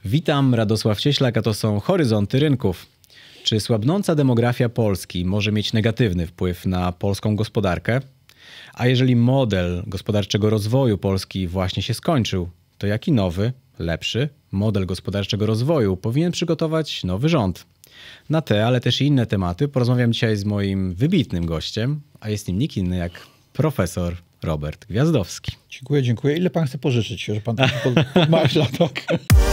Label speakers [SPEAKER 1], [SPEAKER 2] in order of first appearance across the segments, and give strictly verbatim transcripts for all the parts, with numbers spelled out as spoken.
[SPEAKER 1] Witam, Radosław Cieślak, a to są Horyzonty Rynków. Czy słabnąca demografia Polski może mieć negatywny wpływ na polską gospodarkę? A jeżeli model gospodarczego rozwoju Polski właśnie się skończył, to jaki nowy, lepszy model gospodarczego rozwoju powinien przygotować nowy rząd? Na te, ale też i inne tematy porozmawiam dzisiaj z moim wybitnym gościem, a jest nim nikt inny jak profesor Robert Gwiazdowski.
[SPEAKER 2] Dziękuję, dziękuję. Ile pan chce pożyczyć, że pan pod, podmaśla, tak?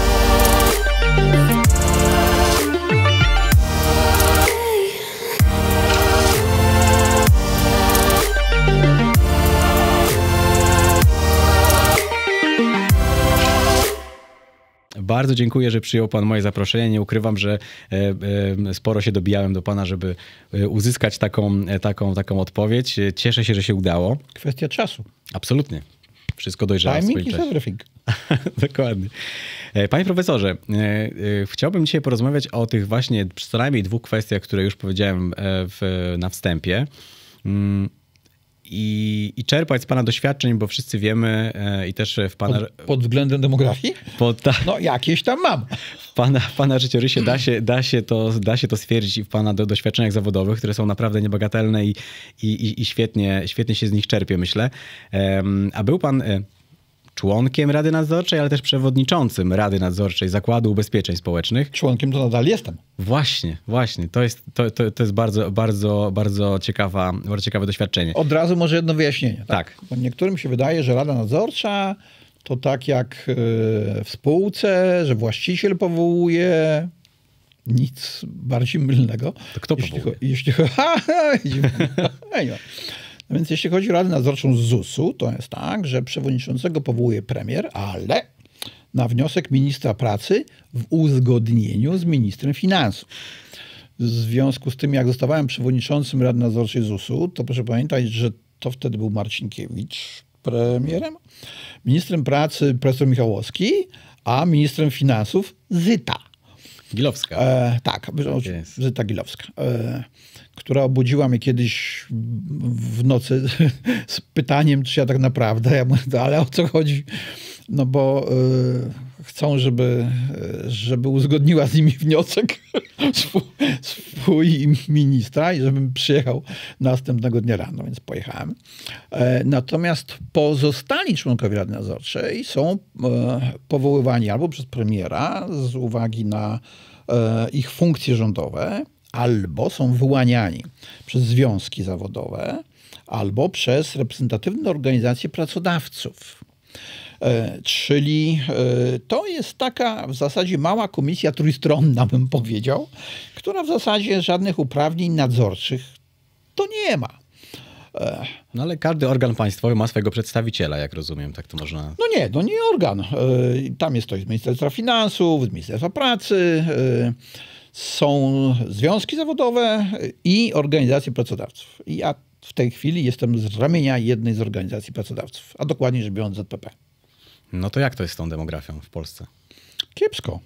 [SPEAKER 1] Bardzo dziękuję, że przyjął pan moje zaproszenie. Nie ukrywam, że sporo się dobijałem do pana, żeby uzyskać taką, taką, taką odpowiedź. Cieszę się, że się udało.
[SPEAKER 2] Kwestia czasu.
[SPEAKER 1] Absolutnie. Wszystko dojrzało w swoim czasie.
[SPEAKER 2] Everything.
[SPEAKER 1] Dokładnie. Panie profesorze, chciałbym dzisiaj porozmawiać o tych właśnie co najmniej dwóch kwestiach, które już powiedziałem w, na wstępie. I, I czerpać z pana doświadczeń, bo wszyscy wiemy i też w pana...
[SPEAKER 2] Pod, pod względem demografii?
[SPEAKER 1] Pod, ta,
[SPEAKER 2] no jakieś tam mam.
[SPEAKER 1] W pana, w pana życiorysie da się, da, się to, da się to stwierdzić w pana do, doświadczeniach zawodowych, które są naprawdę niebagatelne i, i, i świetnie, świetnie się z nich czerpie, myślę. Um, a był pan członkiem Rady Nadzorczej, ale też przewodniczącym Rady Nadzorczej Zakładu Ubezpieczeń Społecznych.
[SPEAKER 2] Członkiem to nadal jestem.
[SPEAKER 1] Właśnie, właśnie. To jest, to, to, to jest bardzo, bardzo, bardzo, ciekawa, bardzo ciekawe doświadczenie.
[SPEAKER 2] Od razu może jedno wyjaśnienie. Tak?
[SPEAKER 1] Tak.
[SPEAKER 2] Bo niektórym się wydaje, że Rada Nadzorcza to tak jak w spółce, że właściciel powołuje. Nic bardziej mylnego.
[SPEAKER 1] To kto
[SPEAKER 2] jeśli
[SPEAKER 1] powołuje?
[SPEAKER 2] Jeśli, No więc jeśli chodzi o Radę Nadzorczą z zusu, to jest tak, że przewodniczącego powołuje premier, ale na wniosek ministra pracy w uzgodnieniu z ministrem finansów. W związku z tym, jak zostawałem przewodniczącym Rady Nadzorczej zusu, to proszę pamiętać, że to wtedy był Marcinkiewicz premierem, ministrem pracy profesor Michałowski, a ministrem finansów Zyta.
[SPEAKER 1] Gilowska.
[SPEAKER 2] E, tak,
[SPEAKER 1] Yes.
[SPEAKER 2] Zyta Gilowska, e, która obudziła mnie kiedyś w nocy z pytaniem, czy ja tak naprawdę, ja mówię, ale o co chodzi? No bo e, chcą, żeby, żeby uzgodniła z nimi wniosek swój, swój ministra i żebym przyjechał następnego dnia rano, więc pojechałem. E, natomiast pozostali członkowie Rady Nadzorczej są e, powoływani albo przez premiera z uwagi na e, ich funkcje rządowe, albo są wyłaniani przez związki zawodowe, albo przez reprezentatywne organizacje pracodawców. E, czyli e, to jest taka w zasadzie mała komisja trójstronna, bym powiedział, która w zasadzie żadnych uprawnień nadzorczych to nie ma. E,
[SPEAKER 1] no ale każdy organ państwowy ma swojego przedstawiciela, jak rozumiem, tak to można...
[SPEAKER 2] No nie, to nie organ. E, tam jest ktoś z Ministerstwa Finansów, z Ministerstwa Pracy, e, są związki zawodowe i organizacje pracodawców. I ja w tej chwili jestem z ramienia jednej z organizacji pracodawców, a dokładnie rzecz biorąc Z P P.
[SPEAKER 1] No to jak to jest z tą demografią w Polsce?
[SPEAKER 2] Kiepsko.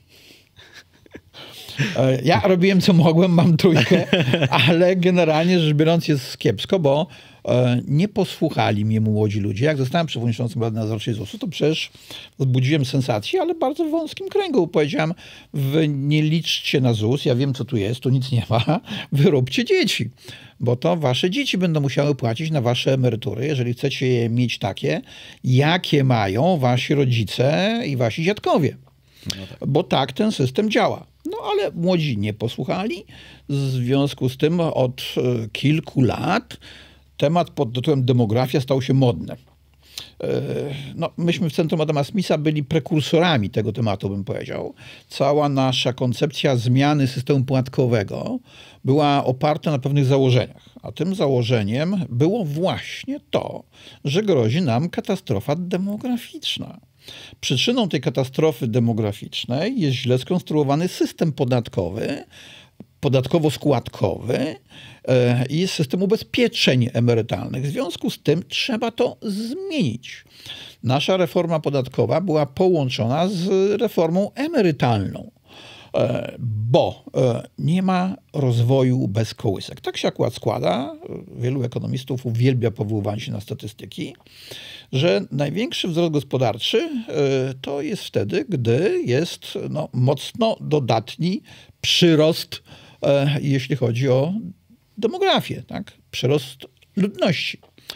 [SPEAKER 2] Ja robiłem co mogłem, mam trójkę, ale generalnie rzecz biorąc jest kiepsko, bo nie posłuchali mnie młodzi ludzie. Jak zostałem przewodniczącym Rady Nadzorczej zusu, to przecież wzbudziłem sensację, ale bardzo w wąskim kręgu. Powiedziałem, wy nie liczcie na ZUS, ja wiem co tu jest, tu nic nie ma, wy róbcie dzieci. Bo to wasze dzieci będą musiały płacić na wasze emerytury, jeżeli chcecie je mieć takie, jakie mają wasi rodzice i wasi dziadkowie. No tak. Bo tak ten system działa. No ale młodzi nie posłuchali. W związku z tym od kilku lat temat pod tytułem demografia stał się modny. No, myśmy w Centrum Adama Smitha byli prekursorami tego tematu, bym powiedział. Cała nasza koncepcja zmiany systemu podatkowego była oparta na pewnych założeniach. A tym założeniem było właśnie to, że grozi nam katastrofa demograficzna. Przyczyną tej katastrofy demograficznej jest źle skonstruowany system podatkowy, podatkowo-składkowy i system ubezpieczeń emerytalnych. W związku z tym trzeba to zmienić. Nasza reforma podatkowa była połączona z reformą emerytalną. bo nie ma rozwoju bez kołysek. Tak się akurat składa, wielu ekonomistów uwielbia powoływać się na statystyki, że największy wzrost gospodarczy to jest wtedy, gdy jest no, mocno dodatni przyrost, jeśli chodzi o demografię, tak? Przyrost ludności.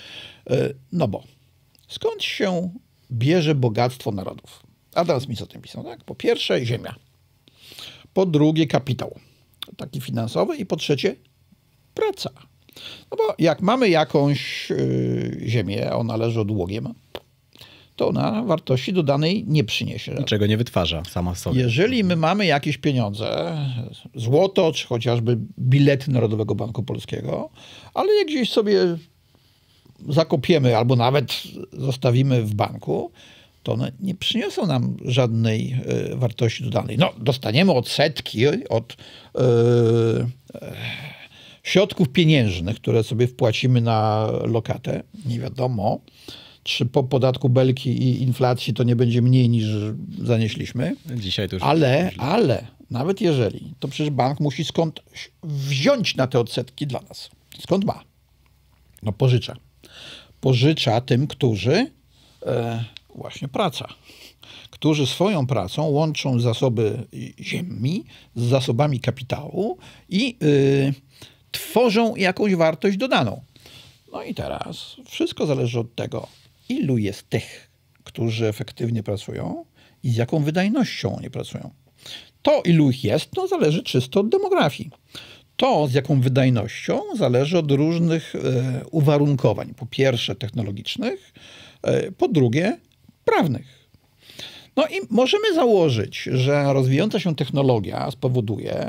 [SPEAKER 2] No bo skąd się bierze bogactwo narodów? Adam Smith o tym pisał, tak? Po pierwsze ziemia, po drugie kapitał, taki finansowy i po trzecie praca. No bo jak mamy jakąś yy, ziemię, ona leży odłogiem, to ona wartości dodanej nie przyniesie.
[SPEAKER 1] Niczego nie wytwarza sama w sobie.
[SPEAKER 2] Jeżeli my mamy jakieś pieniądze, złoto, czy chociażby bilety Narodowego Banku Polskiego, ale jak gdzieś sobie zakopiemy albo nawet zostawimy w banku, to one nie przyniosą nam żadnej y, wartości dodanej. No, dostaniemy odsetki od y, y, środków pieniężnych, które sobie wpłacimy na lokatę. Nie wiadomo, czy po podatku Belki i inflacji to nie będzie mniej niż zanieśliśmy.
[SPEAKER 1] Dzisiaj to już
[SPEAKER 2] ale, ale nawet jeżeli, to przecież bank musi skąd wziąć na te odsetki dla nas. Skąd ma? No pożycza. Pożycza tym, którzy e, właśnie praca, którzy swoją pracą łączą zasoby ziemi z zasobami kapitału i y, tworzą jakąś wartość dodaną. No i teraz wszystko zależy od tego, ilu jest tych, którzy efektywnie pracują i z jaką wydajnością oni pracują. To, ilu ich jest, no zależy czysto od demografii. To, z jaką wydajnością, zależy od różnych e, uwarunkowań. Po pierwsze technologicznych, e, po drugie prawnych. No i możemy założyć, że rozwijająca się technologia spowoduje,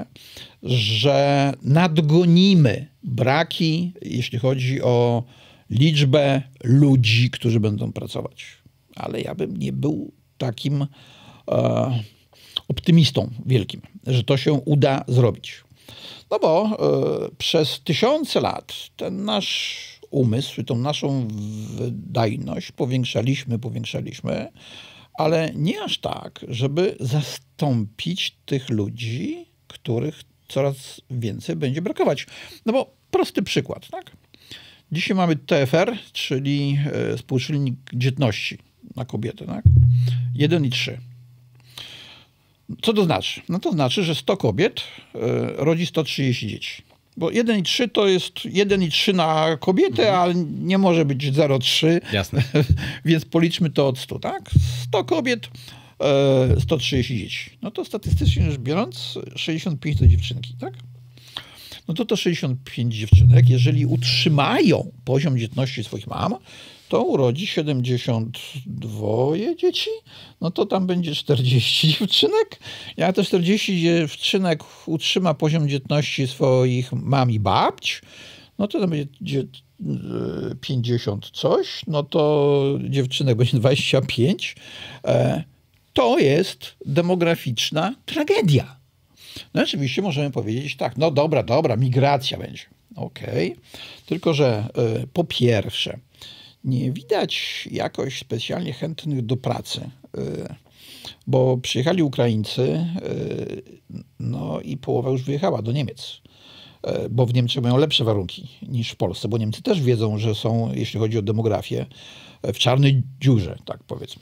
[SPEAKER 2] że nadgonimy braki, jeśli chodzi o liczbę ludzi, którzy będą pracować. Ale ja bym nie był takim e, optymistą wielkim, że to się uda zrobić. No bo y, przez tysiące lat ten nasz umysł, tą naszą wydajność powiększaliśmy, powiększaliśmy, ale nie aż tak, żeby zastąpić tych ludzi, których coraz więcej będzie brakować. No bo prosty przykład, tak? Dzisiaj mamy T F R, czyli y, współczynnik dzietności na kobietę, tak? jeden i trzy. Co to znaczy? No to znaczy, że sto kobiet y, rodzi sto trzydzieści dzieci. Bo jeden i trzy to jest jeden i trzy na kobietę, mhm. ale nie może być zero przecinek trzy.
[SPEAKER 1] Jasne.
[SPEAKER 2] Więc policzmy to od stu, tak? sto kobiet, y, sto trzydzieści dzieci. No to statystycznie rzecz biorąc sześćdziesiąt pięć to dziewczynki, tak? No to to sześćdziesiąt pięć dziewczynek, jeżeli utrzymają poziom dzietności swoich mam, to urodzi siedemdziesiąt dwa dzieci, no to tam będzie czterdzieści dziewczynek. Jak te czterdzieści dziewczynek utrzyma poziom dzietności swoich mam i babć, no to tam będzie pięćdziesiąt coś, no to dziewczynek będzie dwadzieścia pięć. To jest demograficzna tragedia. No oczywiście możemy powiedzieć tak, no dobra, dobra, migracja będzie. Okej, okay. Tylko że y, po pierwsze, nie widać jakoś specjalnie chętnych do pracy, bo przyjechali Ukraińcy, no i połowa już wyjechała do Niemiec, bo w Niemczech mają lepsze warunki niż w Polsce, bo Niemcy też wiedzą, że są, jeśli chodzi o demografię, w czarnej dziurze, tak powiedzmy.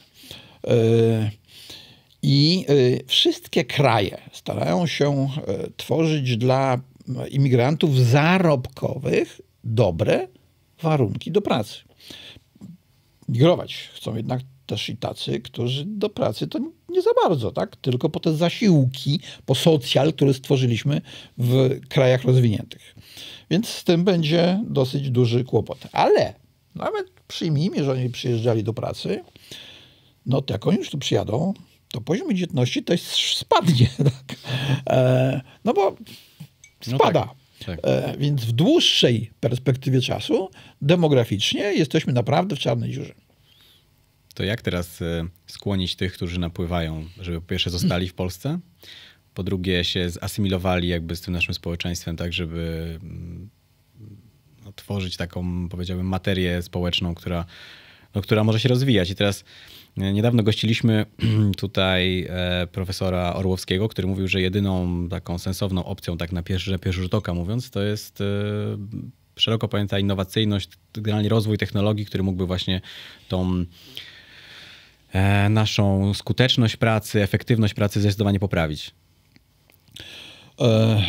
[SPEAKER 2] I wszystkie kraje starają się tworzyć dla imigrantów zarobkowych dobre warunki do pracy. Migrować chcą jednak też i tacy, którzy do pracy to nie za bardzo, tak? Tylko po te zasiłki, po socjal, który stworzyliśmy w krajach rozwiniętych. Więc z tym będzie dosyć duży kłopot. Ale nawet przyjmijmy, że oni przyjeżdżali do pracy, no to jak oni już tu przyjadą, to poziom dzietności to jest spadnie. Tak? E, no bo spada. No tak. Tak. E, więc w dłuższej perspektywie czasu demograficznie jesteśmy naprawdę w czarnej dziurze.
[SPEAKER 1] To jak teraz skłonić tych, którzy napływają, żeby po pierwsze zostali w Polsce, po drugie się zasymilowali jakby z tym naszym społeczeństwem, tak żeby no, tworzyć taką, powiedziałbym, materię społeczną, która, no, która może się rozwijać. I teraz Niedawno gościliśmy tutaj profesora Orłowskiego, który mówił, że jedyną taką sensowną opcją, tak na pierwszy, pierwszy rzut oka mówiąc, to jest szeroko pojęta innowacyjność, generalnie rozwój technologii, który mógłby właśnie tą naszą skuteczność pracy, efektywność pracy zdecydowanie poprawić.
[SPEAKER 2] E...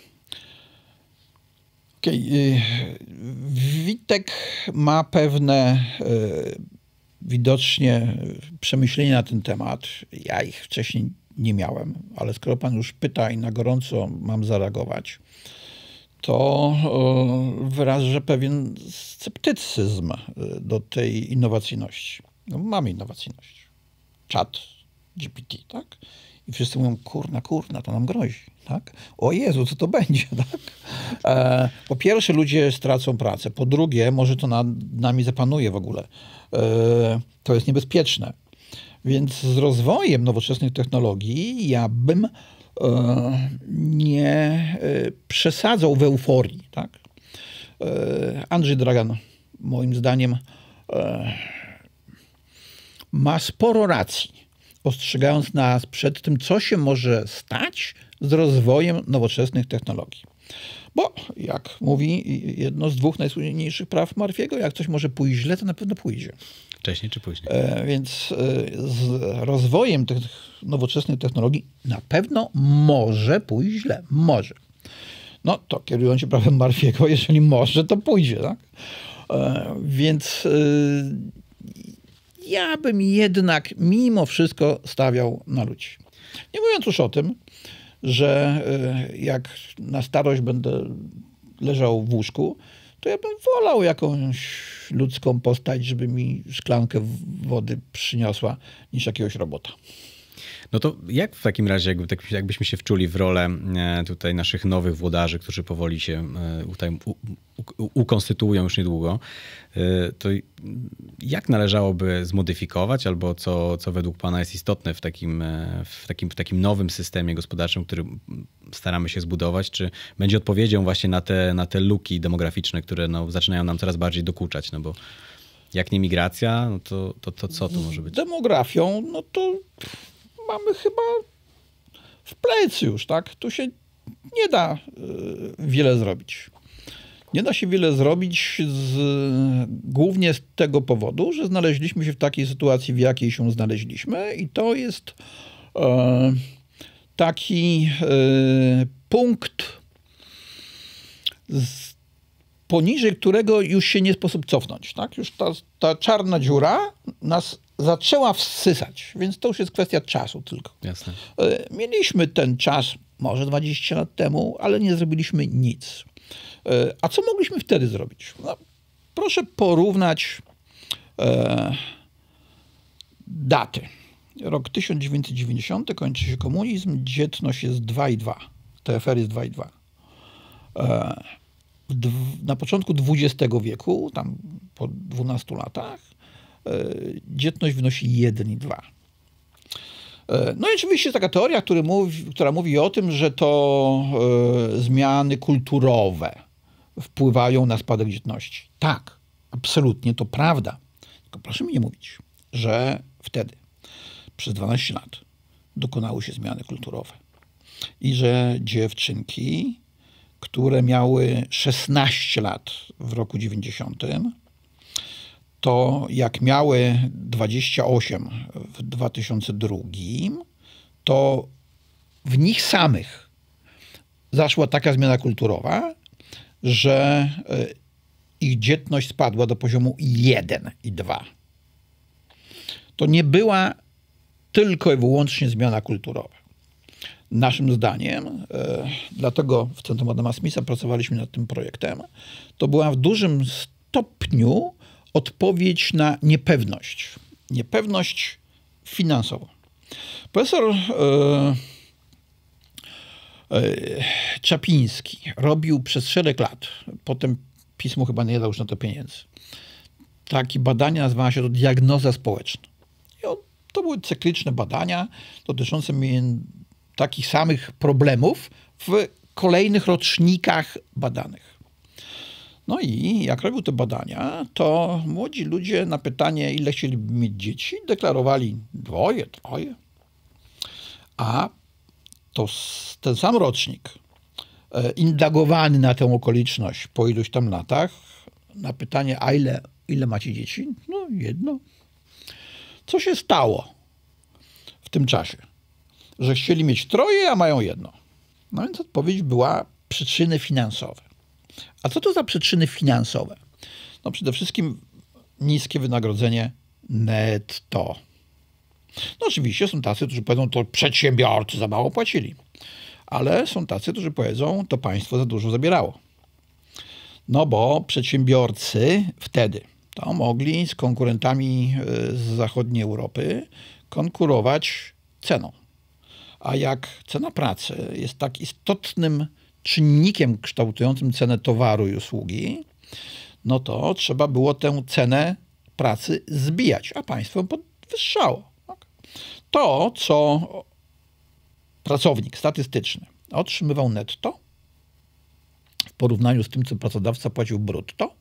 [SPEAKER 2] Okej. Okay. Witek ma pewne widocznie przemyślenia na ten temat. Ja ich wcześniej nie miałem, ale skoro pan już pyta i na gorąco mam zareagować, to wyrażę pewien sceptycyzm do tej innowacyjności. No, mamy innowacyjność. Chat G P T, tak? I wszyscy mówią, kurna, kurna, to nam grozi, tak? O Jezu, co to będzie, tak? E, po pierwsze, ludzie stracą pracę. Po drugie, może to nad nami zapanuje w ogóle. E, to jest niebezpieczne. Więc z rozwojem nowoczesnych technologii ja bym e, nie e, przesadzał w euforii, tak? E, Andrzej Dragan, moim zdaniem, e, ma sporo racji, ostrzegając nas przed tym, co się może stać z rozwojem nowoczesnych technologii. Bo, jak mówi jedno z dwóch najsłynniejszych praw Murphy'ego, jak coś może pójść źle, to na pewno pójdzie.
[SPEAKER 1] Wcześniej czy później.
[SPEAKER 2] E, więc e, z rozwojem tych nowoczesnych technologii na pewno może pójść źle. Może. No to kierując się prawem Murphy'ego, jeżeli może, to pójdzie, tak? E, więc e, ja bym jednak mimo wszystko stawiał na ludzi. Nie mówiąc już o tym, że jak na starość będę leżał w łóżku, to ja bym wolał jakąś ludzką postać, żeby mi szklankę wody przyniosła, niż jakiegoś robota.
[SPEAKER 1] No to jak w takim razie, jakby, tak, jakbyśmy się wczuli w rolę tutaj naszych nowych włodarzy, którzy powoli się tutaj u, u, ukonstytuują już niedługo, to jak należałoby zmodyfikować albo co, co według pana jest istotne w takim, w, takim, w takim nowym systemie gospodarczym, który staramy się zbudować? Czy będzie odpowiedzią właśnie na te, na te luki demograficzne, które no, zaczynają nam coraz bardziej dokuczać? No bo jak nie migracja, no to, to, to co to może być?
[SPEAKER 2] Z demografią, no to mamy chyba w plecy już, tak? Tu się nie da wiele zrobić. Nie da się wiele zrobić z, głównie z tego powodu, że znaleźliśmy się w takiej sytuacji, w jakiej się znaleźliśmy i to jest e, taki e, punkt, z, poniżej którego już się nie sposób cofnąć, tak? Już ta, ta czarna dziura nas zaczęła wsysać, więc to już jest kwestia czasu tylko.
[SPEAKER 1] Jasne.
[SPEAKER 2] Mieliśmy ten czas może dwadzieścia lat temu, ale nie zrobiliśmy nic. A co mogliśmy wtedy zrobić? No, proszę porównać e, daty. Rok tysiąc dziewięćset dziewięćdziesiąty, kończy się komunizm, dzietność jest dwa i dwa. T F R jest dwa i dwa. E, na początku dwudziestego wieku, tam po dwunastu latach, dzietność wynosi jeden i dwa. No i oczywiście jest taka teoria, która mówi, która mówi o tym, że to e, zmiany kulturowe wpływają na spadek dzietności. Tak, absolutnie to prawda. Tylko proszę mi nie mówić, że wtedy przez dwanaście lat dokonały się zmiany kulturowe i że dziewczynki, które miały szesnaście lat w roku dziewięćdziesiątym, to jak miały dwadzieścia osiem w dwa tysiące drugim, to w nich samych zaszła taka zmiana kulturowa, że ich dzietność spadła do poziomu jeden i dwa. To nie była tylko i wyłącznie zmiana kulturowa. Naszym zdaniem, dlatego w Centrum Adama Smitha pracowaliśmy nad tym projektem, to była w dużym stopniu odpowiedź na niepewność. Niepewność finansową. Profesor e, e, Czapliński robił przez szereg lat, potem pismo chyba nie dał już na to pieniędzy, takie badania, nazywała się to diagnoza społeczna. I to były cykliczne badania dotyczące takich samych problemów w kolejnych rocznikach badanych. No i jak robił te badania, to młodzi ludzie na pytanie, ile chcieliby mieć dzieci, deklarowali dwoje, troje. A to ten sam rocznik, indagowany na tę okoliczność po iluś tam latach, na pytanie, a ile, ile macie dzieci? No jedno. Co się stało w tym czasie? Że chcieli mieć troje, a mają jedno. No więc odpowiedź była przyczyny finansowe. A co to za przyczyny finansowe? No przede wszystkim niskie wynagrodzenie netto. No oczywiście są tacy, którzy powiedzą, to przedsiębiorcy za mało płacili. Ale są tacy, którzy powiedzą, to państwo za dużo zabierało. No bo przedsiębiorcy wtedy to mogli z konkurentami z zachodniej Europy konkurować ceną. A jak cena pracy jest tak istotnym czynnikiem kształtującym cenę towaru i usługi, no to trzeba było tę cenę pracy zbijać, a państwo ją podwyższało. To, co pracownik statystyczny otrzymywał netto w porównaniu z tym, co pracodawca płacił brutto,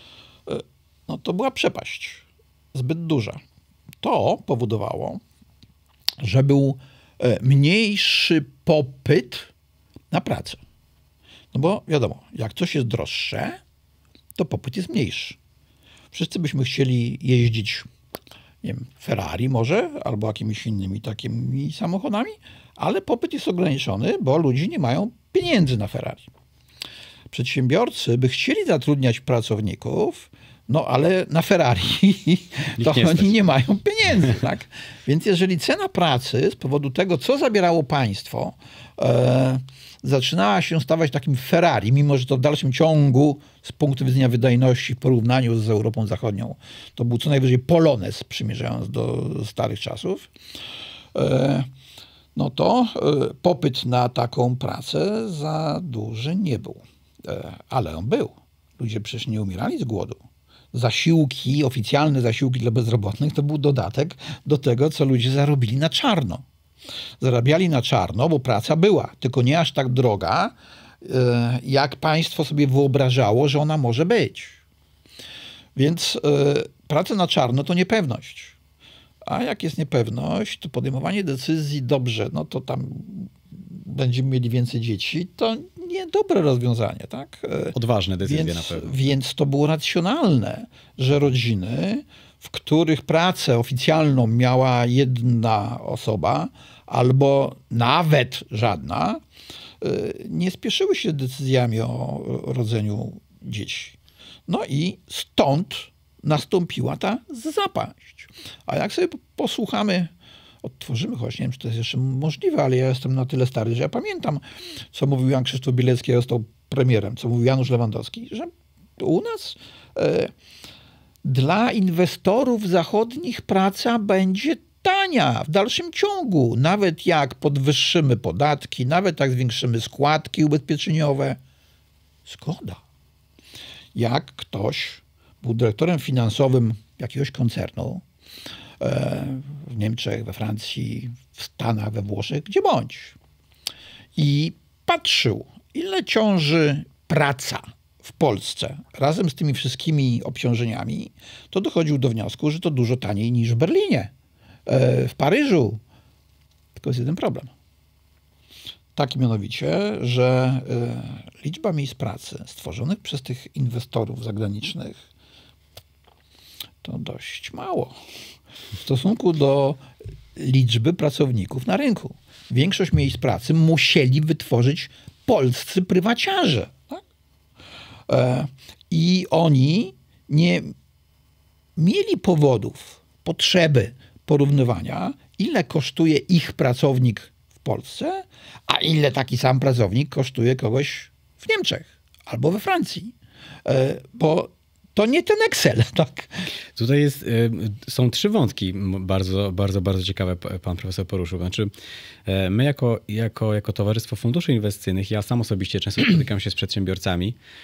[SPEAKER 2] no to była przepaść zbyt duża. To powodowało, że był mniejszy popyt na pracę. No bo wiadomo, jak coś jest droższe, to popyt jest mniejszy. Wszyscy byśmy chcieli jeździć, nie wiem, Ferrari może, albo jakimiś innymi takimi samochodami, ale popyt jest ograniczony, bo ludzie nie mają pieniędzy na Ferrari. Przedsiębiorcy by chcieli zatrudniać pracowników, no ale na Ferrari to nie oni nie mają pieniędzy. Tak? Więc jeżeli cena pracy z powodu tego, co zabierało państwo, e, zaczynała się stawać takim Ferrari, mimo że to w dalszym ciągu z punktu widzenia wydajności w porównaniu z Europą Zachodnią to był co najwyżej Polones, przymierzając do starych czasów, e, no to e, popyt na taką pracę za duży nie był. E, ale on był. Ludzie przecież nie umierali z głodu. Zasiłki, oficjalne zasiłki dla bezrobotnych to był dodatek do tego, co ludzie zarobili na czarno. Zarabiali na czarno, bo praca była, tylko nie aż tak droga, jak państwo sobie wyobrażało, że ona może być. Więc praca na czarno to niepewność. A jak jest niepewność, to podejmowanie decyzji dobrze, no to tam będziemy mieli więcej dzieci, to niedobre rozwiązanie, tak?
[SPEAKER 1] Odważne decyzje
[SPEAKER 2] więc,
[SPEAKER 1] na pewno.
[SPEAKER 2] Więc to było racjonalne, że rodziny, w których pracę oficjalną miała jedna osoba, albo nawet żadna, nie spieszyły się decyzjami o rodzeniu dzieci. No i stąd nastąpiła ta zapaść. A jak sobie posłuchamy, odtworzymy, choć nie wiem, czy to jest jeszcze możliwe, ale ja jestem na tyle stary, że ja pamiętam, co mówił Jan Krzysztof Bielecki, jak został premierem, co mówił Janusz Lewandowski, że u nas e, dla inwestorów zachodnich praca będzie tania w dalszym ciągu. Nawet jak podwyższymy podatki, nawet jak zwiększymy składki ubezpieczeniowe. Zgoda. Jak ktoś był dyrektorem finansowym jakiegoś koncernu, w Niemczech, we Francji, w Stanach, we Włoszech, gdzie bądź. I patrzył, ile ciąży praca w Polsce razem z tymi wszystkimi obciążeniami, to dochodził do wniosku, że to dużo taniej niż w Berlinie, w Paryżu. Tylko jest jeden problem. Taki mianowicie, że liczba miejsc pracy stworzonych przez tych inwestorów zagranicznych to dość mało w stosunku do liczby pracowników na rynku. Większość miejsc pracy musieli wytworzyć polscy prywaciarze. Tak? E, I oni nie mieli powodów, potrzeby porównywania, ile kosztuje ich pracownik w Polsce, a ile taki sam pracownik kosztuje kogoś w Niemczech albo we Francji. E, bo to nie ten Excel, tak?
[SPEAKER 1] Tutaj jest, są trzy wątki bardzo, bardzo, bardzo ciekawe pan profesor poruszył. Znaczy, my jako, jako, jako Towarzystwo Funduszy Inwestycyjnych, ja sam osobiście często spotykam się z przedsiębiorcami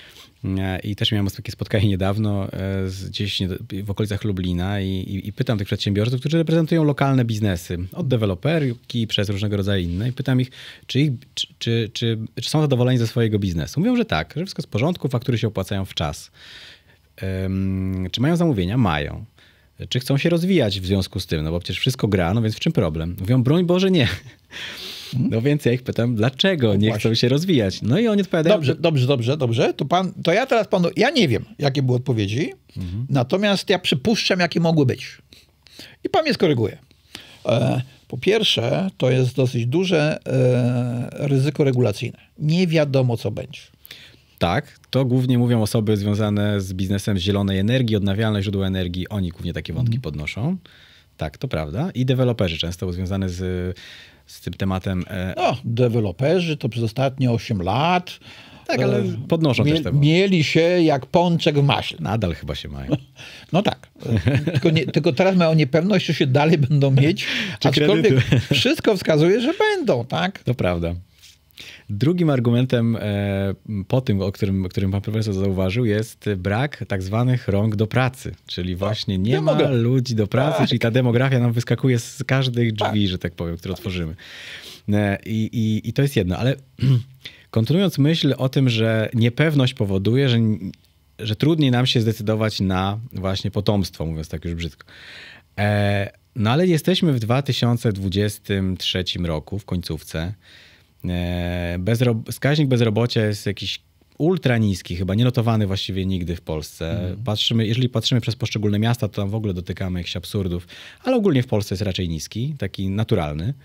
[SPEAKER 1] I też miałem takie spotkanie niedawno z, gdzieś w okolicach Lublina i, i, i pytam tych przedsiębiorców, którzy reprezentują lokalne biznesy, od deweloperki przez różnego rodzaju inne, i pytam ich, czy, ich czy, czy, czy, czy są zadowoleni ze swojego biznesu. Mówią, że tak, że wszystko jest w porządku, faktury się opłacają w czas. Um, czy mają zamówienia? Mają. Czy chcą się rozwijać w związku z tym? No bo przecież wszystko gra, no więc w czym problem? Mówią, broń Boże, nie. No więc ja ich pytam, dlaczego no nie właśnie. chcą się rozwijać? No i oni odpowiadają...
[SPEAKER 2] Dobrze, dobrze, dobrze, dobrze. To, pan, to ja teraz panu... Ja nie wiem, jakie były odpowiedzi, mhm. natomiast ja przypuszczam, jakie mogły być. I pan mnie skoryguje. E, po pierwsze, to jest dosyć duże e, ryzyko regulacyjne. Nie wiadomo, co będzie.
[SPEAKER 1] Tak, to głównie mówią osoby związane z biznesem zielonej energii, odnawialne źródła energii. Oni głównie takie wątki mhm. podnoszą. Tak, to prawda. I deweloperzy często związane z... z tym tematem.
[SPEAKER 2] No, deweloperzy to przez ostatnie osiem lat
[SPEAKER 1] tak, ale podnoszą
[SPEAKER 2] mie
[SPEAKER 1] też tego.
[SPEAKER 2] Mieli się jak pączek w maśle.
[SPEAKER 1] Nadal chyba się mają.
[SPEAKER 2] No tak. tylko, nie, tylko teraz mają niepewność, czy się dalej będą mieć, aczkolwiek kredyty. Wszystko wskazuje, że będą, tak?
[SPEAKER 1] To prawda. Drugim argumentem e, po tym, o którym, o którym pan profesor zauważył, jest brak tak zwanych rąk do pracy. Czyli właśnie nie ma ludzi do pracy, tak. czyli ta demografia nam wyskakuje z każdych drzwi, tak. że tak powiem, które otworzymy. E, i, i, I to jest jedno, ale kontynuując myśl o tym, że niepewność powoduje, że, że trudniej nam się zdecydować na właśnie potomstwo, mówiąc tak już brzydko. E, no ale jesteśmy w dwa tysiące dwudziestym trzecim roku, w końcówce. Bezro... Wskaźnik bezrobocia jest jakiś ultra niski, chyba nie notowany właściwie nigdy w Polsce. Mm. Patrzymy, jeżeli patrzymy przez poszczególne miasta, to tam w ogóle dotykamy jakichś absurdów, ale ogólnie w Polsce jest raczej niski, taki naturalny.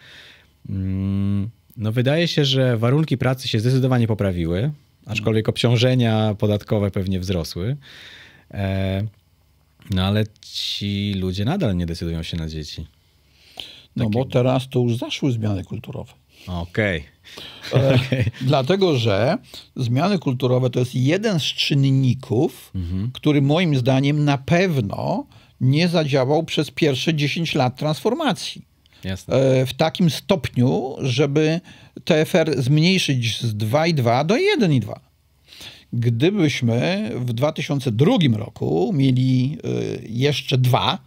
[SPEAKER 1] No wydaje się, że warunki pracy się zdecydowanie poprawiły, aczkolwiek obciążenia podatkowe pewnie wzrosły. No ale ci ludzie nadal nie decydują się na dzieci.
[SPEAKER 2] No Takie... bo teraz to już zaszły zmiany kulturowe.
[SPEAKER 1] Okej.
[SPEAKER 2] Okay. Okay. Dlatego, że zmiany kulturowe to jest jeden z czynników, mhm. który moim zdaniem na pewno nie zadziałał przez pierwsze dziesięć lat transformacji.
[SPEAKER 1] Jasne.
[SPEAKER 2] W takim stopniu, żeby T F R zmniejszyć z dwa i dwa do jeden i dwa. Gdybyśmy w dwa tysiące drugim roku mieli jeszcze dwa,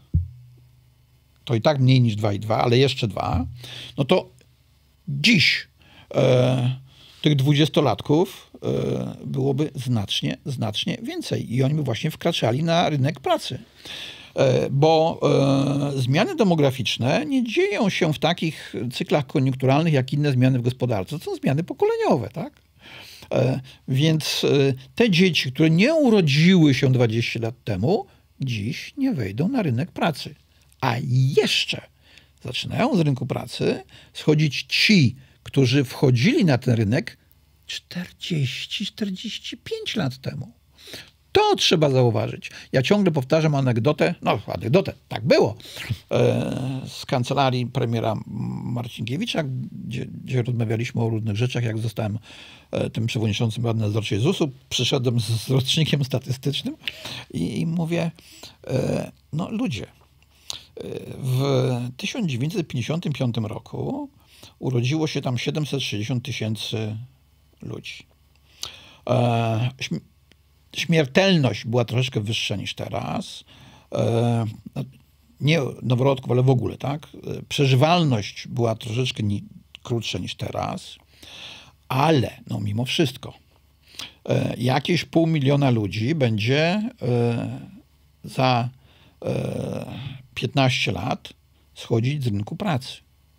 [SPEAKER 2] to i tak mniej niż dwa i dwa, ale jeszcze dwa, no to dziś e, tych dwudziestolatków e, byłoby znacznie, znacznie więcej i oni by właśnie wkraczali na rynek pracy. E, bo e, zmiany demograficzne nie dzieją się w takich cyklach koniunkturalnych, jak inne zmiany w gospodarce. To są zmiany pokoleniowe, tak? E, więc e, te dzieci, które nie urodziły się dwadzieścia lat temu, dziś nie wejdą na rynek pracy. A jeszcze zaczynają z rynku pracy schodzić ci, którzy wchodzili na ten rynek czterdzieści czterdzieści pięć lat temu. To trzeba zauważyć. Ja ciągle powtarzam anegdotę, no anegdotę, tak było, e, z kancelarii premiera Marcinkiewicza, gdzie, gdzie rozmawialiśmy o różnych rzeczach, jak zostałem e, tym przewodniczącym Rady Nadzorczej zusu, przyszedłem z, z rocznikiem statystycznym i, i mówię, e, no ludzie, w tysiąc dziewięćset pięćdziesiątym piątym roku urodziło się tam siedemset sześćdziesiąt tysięcy ludzi. E, śmiertelność była troszeczkę wyższa niż teraz. E, nie noworodków, ale w ogóle, tak? Przeżywalność była troszeczkę ni- krótsza niż teraz, ale no mimo wszystko e, jakieś pół miliona ludzi będzie e, za piętnaście lat schodzić z rynku pracy.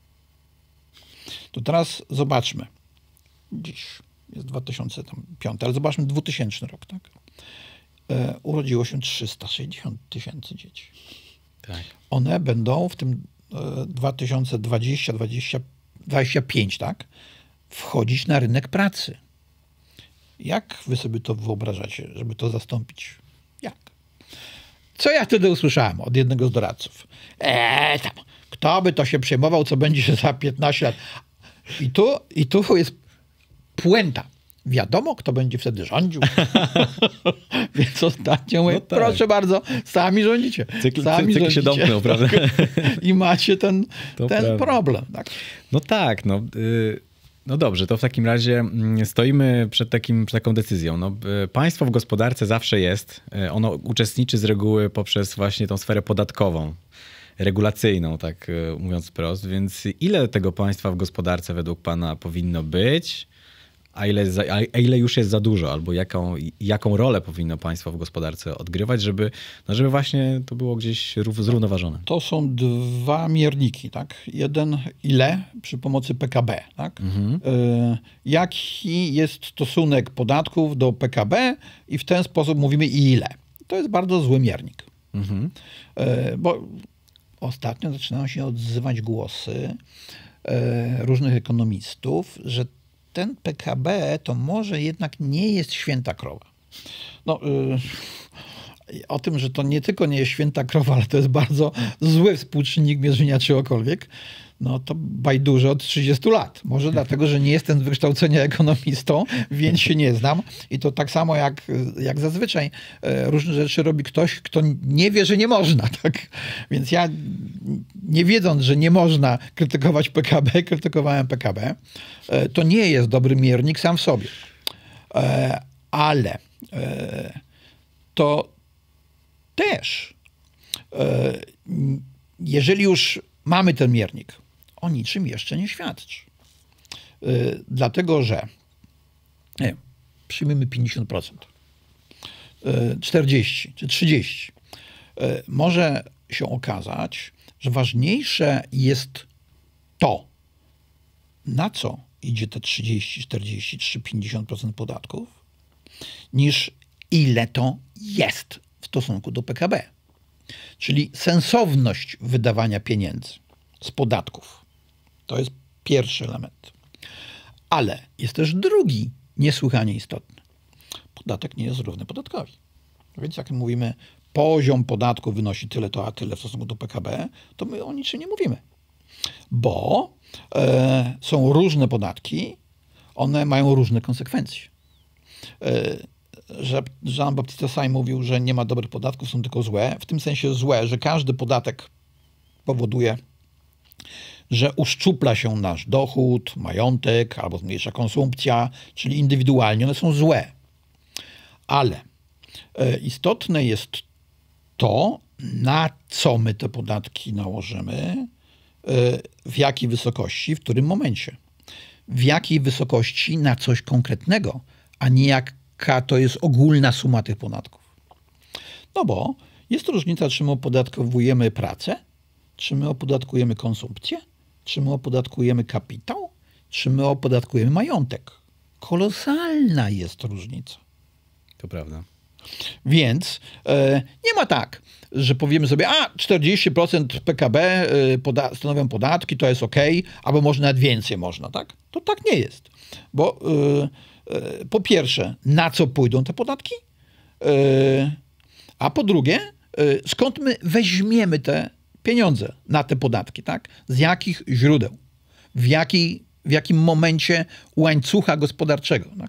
[SPEAKER 2] To teraz zobaczmy. Dziś jest dwa tysiące piąty, ale zobaczmy dwutysięczny rok, tak? E, urodziło się trzysta sześćdziesiąt tysięcy dzieci.
[SPEAKER 1] Tak.
[SPEAKER 2] One będą w tym e, dwa tysiące dwudziestym, dwudziestym, dwudziestym piątym, tak? Wchodzić na rynek pracy. Jak wy sobie to wyobrażacie, żeby to zastąpić? Jak? Co ja wtedy usłyszałem od jednego z doradców? Eee, tam, kto by to się przejmował, co będzie za piętnaście lat? I tu, i tu jest puenta. Wiadomo, kto będzie wtedy rządził. Więc ostatnio mówię, no tak. Proszę bardzo, sami rządzicie.
[SPEAKER 1] Cykl,
[SPEAKER 2] sami
[SPEAKER 1] cykl
[SPEAKER 2] rządzicie.
[SPEAKER 1] się domknął, prawda?
[SPEAKER 2] I macie ten, ten problem. Tak?
[SPEAKER 1] No tak, no... Y- No dobrze, to w takim razie stoimy przed, takim, przed taką decyzją. No, państwo w gospodarce zawsze jest. Ono uczestniczy z reguły poprzez właśnie tą sferę podatkową, regulacyjną, tak mówiąc wprost. Więc ile tego państwa w gospodarce według pana powinno być, a ile, a ile już jest za dużo? Albo jaką, jaką rolę powinno państwo w gospodarce odgrywać, żeby, no żeby właśnie to było gdzieś zrównoważone?
[SPEAKER 2] To są dwa mierniki, tak? Jeden ile przy pomocy P K B, tak? Mhm. Y, jaki jest stosunek podatków do P K B i w ten sposób mówimy ile. To jest bardzo zły miernik. Mhm. Y, bo ostatnio zaczynają się odzywać głosy y, różnych ekonomistów, że ten P K B to może jednak nie jest święta krowa. No, yy, o tym, że to nie tylko nie jest święta krowa, ale to jest bardzo zły współczynnik mierzenia czegokolwiek, no to bajduże od trzydziestu lat. Może dlatego, że nie jestem z wykształcenia ekonomistą, więc się nie znam. I to tak samo jak, jak zazwyczaj e, różne rzeczy robi ktoś, kto nie wie, że nie można. Tak? Więc ja, nie wiedząc, że nie można krytykować P K B, krytykowałem P K B. E, to nie jest dobry miernik sam w sobie. E, ale e, to też, e, jeżeli już mamy ten miernik, o niczym jeszcze nie świadczy. Yy, dlatego, że nie, przyjmijmy pięćdziesiąt procent, yy, czterdzieści procent czy trzydzieści procent. Yy, może się okazać, że ważniejsze jest to, na co idzie te trzydzieści, czterdzieści czy pięćdziesiąt procent podatków, niż ile to jest w stosunku do P K B. Czyli sensowność wydawania pieniędzy z podatków. To jest pierwszy element. Ale jest też drugi, niesłychanie istotny. Podatek nie jest równy podatkowi. Więc jak mówimy, poziom podatku wynosi tyle to, a tyle w stosunku do P K B, to my o niczym nie mówimy. Bo e, są różne podatki, one mają różne konsekwencje. E, Jean-Baptiste Say mówił, że nie ma dobrych podatków, są tylko złe. W tym sensie złe, że każdy podatek powoduje, że uszczupla się nasz dochód, majątek albo zmniejsza konsumpcja, czyli indywidualnie one są złe. Ale e, istotne jest to, na co my te podatki nałożymy, e, w jakiej wysokości, w którym momencie. W jakiej wysokości na coś konkretnego, a nie jaka to jest ogólna suma tych podatków. No bo jest różnica, czy my opodatkowujemy pracę, czy my opodatkujemy konsumpcję, czy my opodatkujemy kapitał, czy my opodatkujemy majątek. Kolosalna jest różnica.
[SPEAKER 1] To prawda.
[SPEAKER 2] Więc e, nie ma tak, że powiemy sobie, a czterdzieści procent P K B e, poda stanowią podatki, to jest ok, albo może nawet więcej można, tak? To tak nie jest. Bo e, e, po pierwsze, na co pójdą te podatki? E, a po drugie, e, skąd my weźmiemy te pieniądze na te podatki, tak? Z jakich źródeł? W, jaki, w jakim momencie łańcucha gospodarczego, tak?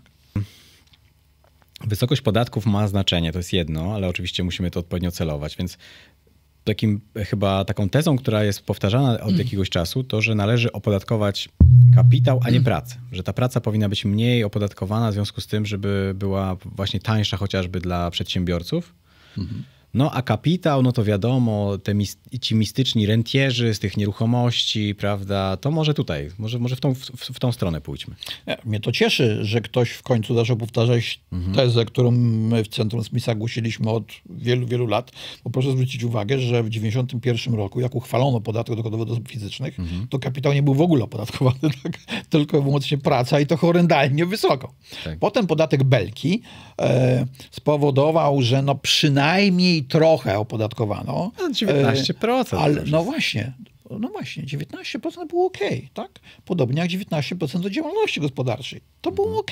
[SPEAKER 1] Wysokość podatków ma znaczenie, to jest jedno, ale oczywiście musimy to odpowiednio celować, więc takim, chyba taką tezą, która jest powtarzana od jakiegoś czasu, to, że należy opodatkować kapitał, a nie pracę. Że ta praca powinna być mniej opodatkowana w związku z tym, żeby była właśnie tańsza chociażby dla przedsiębiorców. Mhm. No a kapitał, no to wiadomo, te mis ci mistyczni rentierzy z tych nieruchomości, prawda, to może tutaj, może, może w, tą, w, w tą stronę pójdźmy.
[SPEAKER 2] Mnie to cieszy, że ktoś w końcu zaczął powtarzać mhm. tezę, którą my w Centrum Smitha głosiliśmy od wielu, wielu lat. Bo proszę zwrócić uwagę, że w dziewięćdziesiątym pierwszym roku, jak uchwalono podatek dochodowy od osób fizycznych, mhm. to kapitał nie był w ogóle opodatkowany, tak? Tylko wyłącznie praca i to horrendalnie wysoko. Tak. Potem podatek Belki e, spowodował, że no przynajmniej trochę opodatkowano.
[SPEAKER 1] No dziewiętnaście procent.
[SPEAKER 2] Ale no właśnie, no właśnie, dziewiętnaście procent było ok, tak? Podobnie jak dziewiętnaście procent do działalności gospodarczej. To mhm. było ok.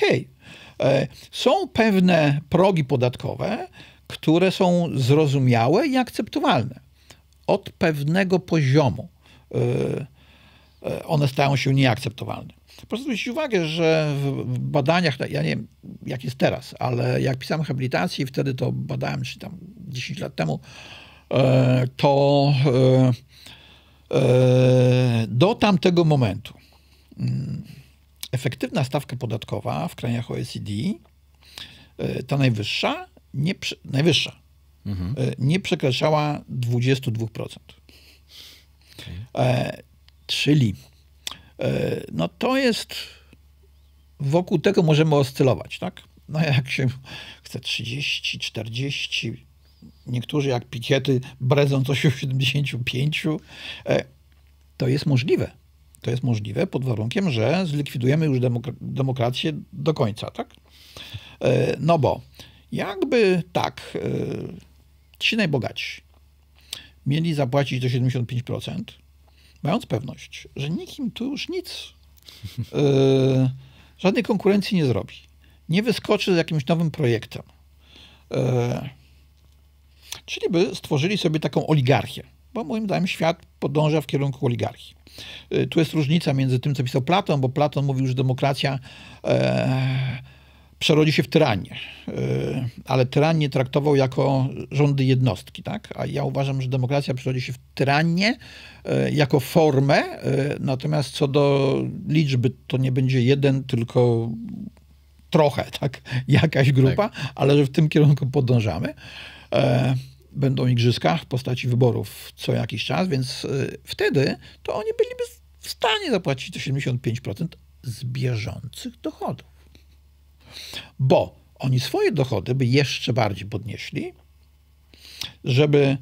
[SPEAKER 2] Są pewne progi podatkowe, które są zrozumiałe i akceptowalne. Od pewnego poziomu one stają się nieakceptowalne. Proszę zwrócić uwagę, że w badaniach, ja nie wiem jak jest teraz, ale jak pisałem habilitację i wtedy to badałem, czy tam dziesięć lat temu, to do tamtego momentu efektywna stawka podatkowa w krajach O E C D, ta najwyższa, nie, najwyższa mhm. nie przekraczała dwadzieścia dwa procent. Okay. E, czyli e, no to jest, wokół tego możemy oscylować, tak? No jak się chce trzydzieści, czterdzieści, niektórzy jak Pikiety bredzą coś o siedemdziesiąt pięć, e, to jest możliwe. To jest możliwe pod warunkiem, że zlikwidujemy już demok- demokrację do końca, tak? E, no bo jakby tak, e, ci najbogatsi mieli zapłacić do siedemdziesiąt pięć procent, mając pewność, że nikt im tu już nic, e, żadnej konkurencji nie zrobi. Nie wyskoczy z jakimś nowym projektem. E, czyli by stworzyli sobie taką oligarchię, bo moim zdaniem świat podąża w kierunku oligarchii. E, tu jest różnica między tym, co pisał Platon, bo Platon mówił, że demokracja e, przerodzi się w tyranię, e, ale tyranię traktował jako rządy jednostki, tak? A ja uważam, że demokracja przerodzi się w tyranię e, jako formę, e, natomiast co do liczby, to nie będzie jeden, tylko trochę, tak? Jakaś grupa, tak. Ale że w tym kierunku podążamy. E, będą igrzyska w postaci wyborów co jakiś czas, więc e, wtedy to oni byliby w stanie zapłacić to siedemdziesiąt pięć procent z bieżących dochodów. Bo oni swoje dochody by jeszcze bardziej podnieśli, żeby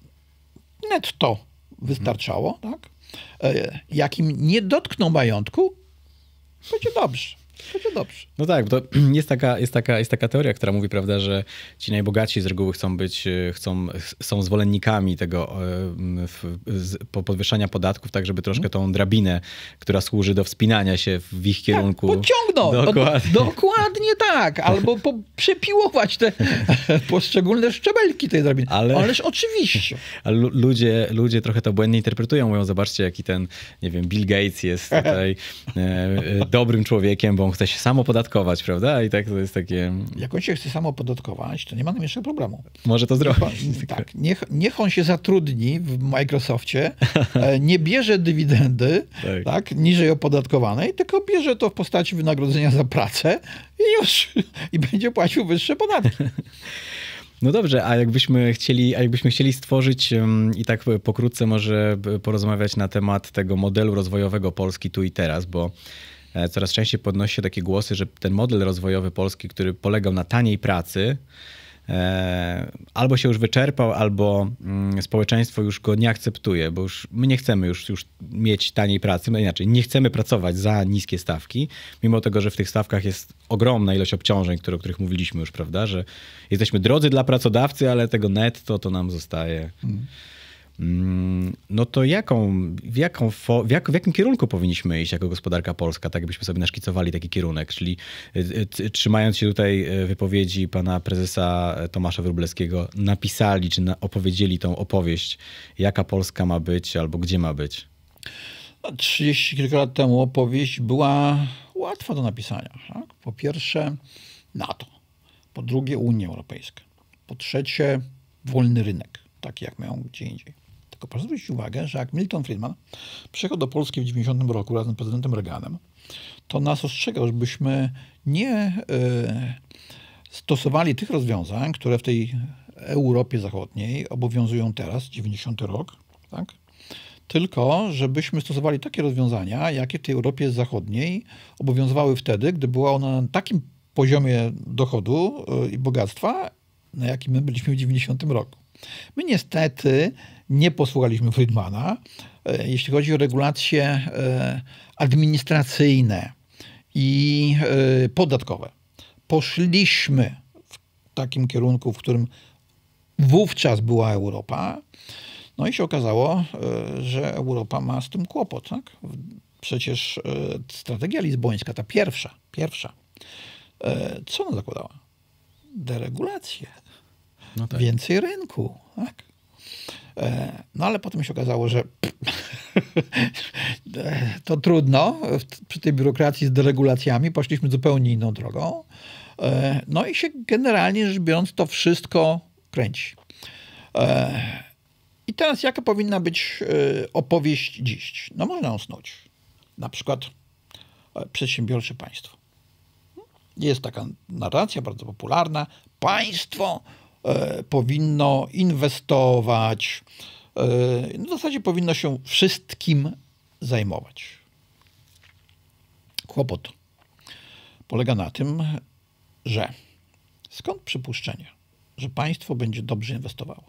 [SPEAKER 2] netto wystarczało, hmm. tak? E, jak im nie dotkną majątku, będzie dobrze. Będzie dobrze.
[SPEAKER 1] No tak, bo to jest taka, jest, taka, jest taka teoria, która mówi, prawda, że ci najbogatsi z reguły chcą być, chcą, są zwolennikami tego podwyższania podatków, tak, żeby troszkę tą drabinę, która służy do wspinania się w ich kierunku.
[SPEAKER 2] Tak, podciągnąć. Dokładnie. Dokładnie tak. Albo po, przepiłować te poszczególne szczebelki tej drabiny. Ale, Ależ oczywiście.
[SPEAKER 1] Ale ludzie, ludzie trochę to błędnie interpretują. Mówią, zobaczcie, jaki ten, nie wiem, Bill Gates jest tutaj e, dobrym człowiekiem, bo on chce się sam opodatkować, prawda? I tak to jest takie...
[SPEAKER 2] Jak on się chce sam opodatkować, to nie ma najmniejszego problemu.
[SPEAKER 1] Może to zrobić.
[SPEAKER 2] Niech, tak, niech, niech on się zatrudni w Microsoftie, nie bierze dywidendy, tak. tak, niżej opodatkowanej, tylko bierze to w postaci wynagrodzenia za pracę i już, i będzie płacił wyższe podatki.
[SPEAKER 1] No dobrze, a jakbyśmy chcieli, a jakbyśmy chcieli stworzyć um, i tak pokrótce może porozmawiać na temat tego modelu rozwojowego Polski tu i teraz, bo coraz częściej podnosi się takie głosy, że ten model rozwojowy Polski, który polegał na taniej pracy, e, albo się już wyczerpał, albo mm, społeczeństwo już go nie akceptuje, bo już my nie chcemy już, już mieć taniej pracy, my inaczej, nie chcemy pracować za niskie stawki, mimo tego, że w tych stawkach jest ogromna ilość obciążeń, które, o których mówiliśmy już, prawda, że jesteśmy drodzy dla pracodawcy, ale tego netto to nam zostaje... Hmm. No to jaką, w, jaką, w, jak, w jakim kierunku powinniśmy iść jako gospodarka polska, tak jakbyśmy sobie naszkicowali taki kierunek, czyli trzymając się tutaj wypowiedzi pana prezesa Tomasza Wróblewskiego, napisali czy na, opowiedzieli tą opowieść, jaka Polska ma być albo gdzie ma być?
[SPEAKER 2] trzydzieści kilka lat temu opowieść była łatwa do napisania. Tak? Po pierwsze NATO, po drugie Unia Europejska, po trzecie wolny rynek, taki jak mają gdzie indziej. Tylko proszę zwrócić uwagę, że jak Milton Friedman przyjechał do Polski w dziewięćdziesiątym roku razem z prezydentem Reaganem, to nas ostrzegał, żebyśmy nie y, stosowali tych rozwiązań, które w tej Europie Zachodniej obowiązują teraz, dziewięćdziesiąty rok, tak? Tylko żebyśmy stosowali takie rozwiązania, jakie w tej Europie Zachodniej obowiązywały wtedy, gdy była ona na takim poziomie dochodu i bogactwa, na jakim my byliśmy w dziewięćdziesiątym roku. My niestety nie posłuchaliśmy Friedmana, jeśli chodzi o regulacje administracyjne i podatkowe. Poszliśmy w takim kierunku, w którym wówczas była Europa, no i się okazało, że Europa ma z tym kłopot. Tak? Przecież strategia lizbońska, ta pierwsza, pierwsza, co ona zakładała? Deregulację. No tak. Więcej rynku. Tak? No ale potem się okazało, że to trudno. Przy tej biurokracji z deregulacjami poszliśmy zupełnie inną drogą. No i się generalnie rzecz biorąc to wszystko kręci. I teraz jaka powinna być opowieść dziś? No można ją snuć. Na przykład przedsiębiorcze państwo. Jest taka narracja bardzo popularna. Państwo e, powinno inwestować, e, w zasadzie powinno się wszystkim zajmować. Kłopot polega na tym, że skąd przypuszczenie, że państwo będzie dobrze inwestowało?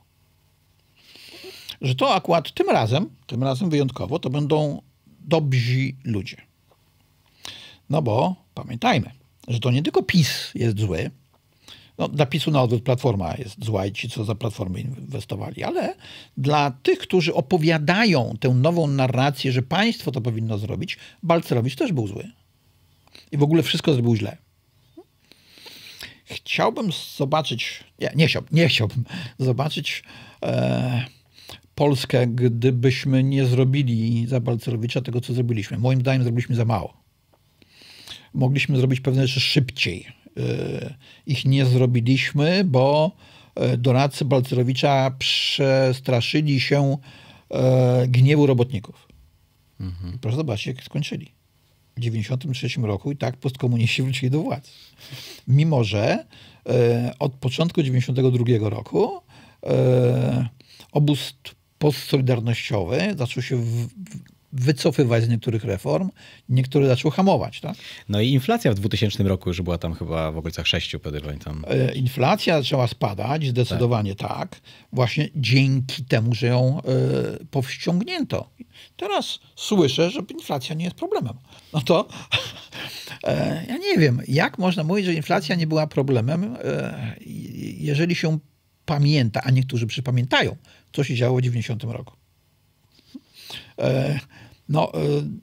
[SPEAKER 2] Że to akurat tym razem, tym razem wyjątkowo, to będą dobrzy ludzie. No bo pamiętajmy, że to nie tylko PiS jest zły, no, dla PiSu na odwrót Platforma jest zła i ci, co za Platformę inwestowali, ale dla tych, którzy opowiadają tę nową narrację, że państwo to powinno zrobić, Balcerowicz też był zły. I w ogóle wszystko zrobił źle. Chciałbym zobaczyć, nie, nie, chciałbym, nie chciałbym zobaczyć e, Polskę, gdybyśmy nie zrobili za Balcerowicza tego, co zrobiliśmy. Moim zdaniem zrobiliśmy za mało. Mogliśmy zrobić pewne rzeczy szybciej. Ich nie zrobiliśmy, bo doradcy Balcerowicza przestraszyli się gniewu robotników. Mhm. Proszę zobaczyć, jak skończyli. W dziewięćdziesiątym trzecim roku i tak postkomuniści wrócili do władzy. Mimo że od początku dziewięćdziesiątego drugiego roku obóz postsolidarnościowy zaczął się w, wycofywać z niektórych reform, niektóre zaczął hamować. Tak?
[SPEAKER 1] No i inflacja w dwutysięcznym roku już była tam chyba w okolicach sześciu, pamiętam.
[SPEAKER 2] E, inflacja zaczęła spadać, zdecydowanie tak. tak. Właśnie dzięki temu, że ją e, powściągnięto. Teraz słyszę, że inflacja nie jest problemem. No to e, ja nie wiem, jak można mówić, że inflacja nie była problemem, e, jeżeli się pamięta, a niektórzy przypamiętają, co się działo w dziewięćdziesiątym roku. E, no, e,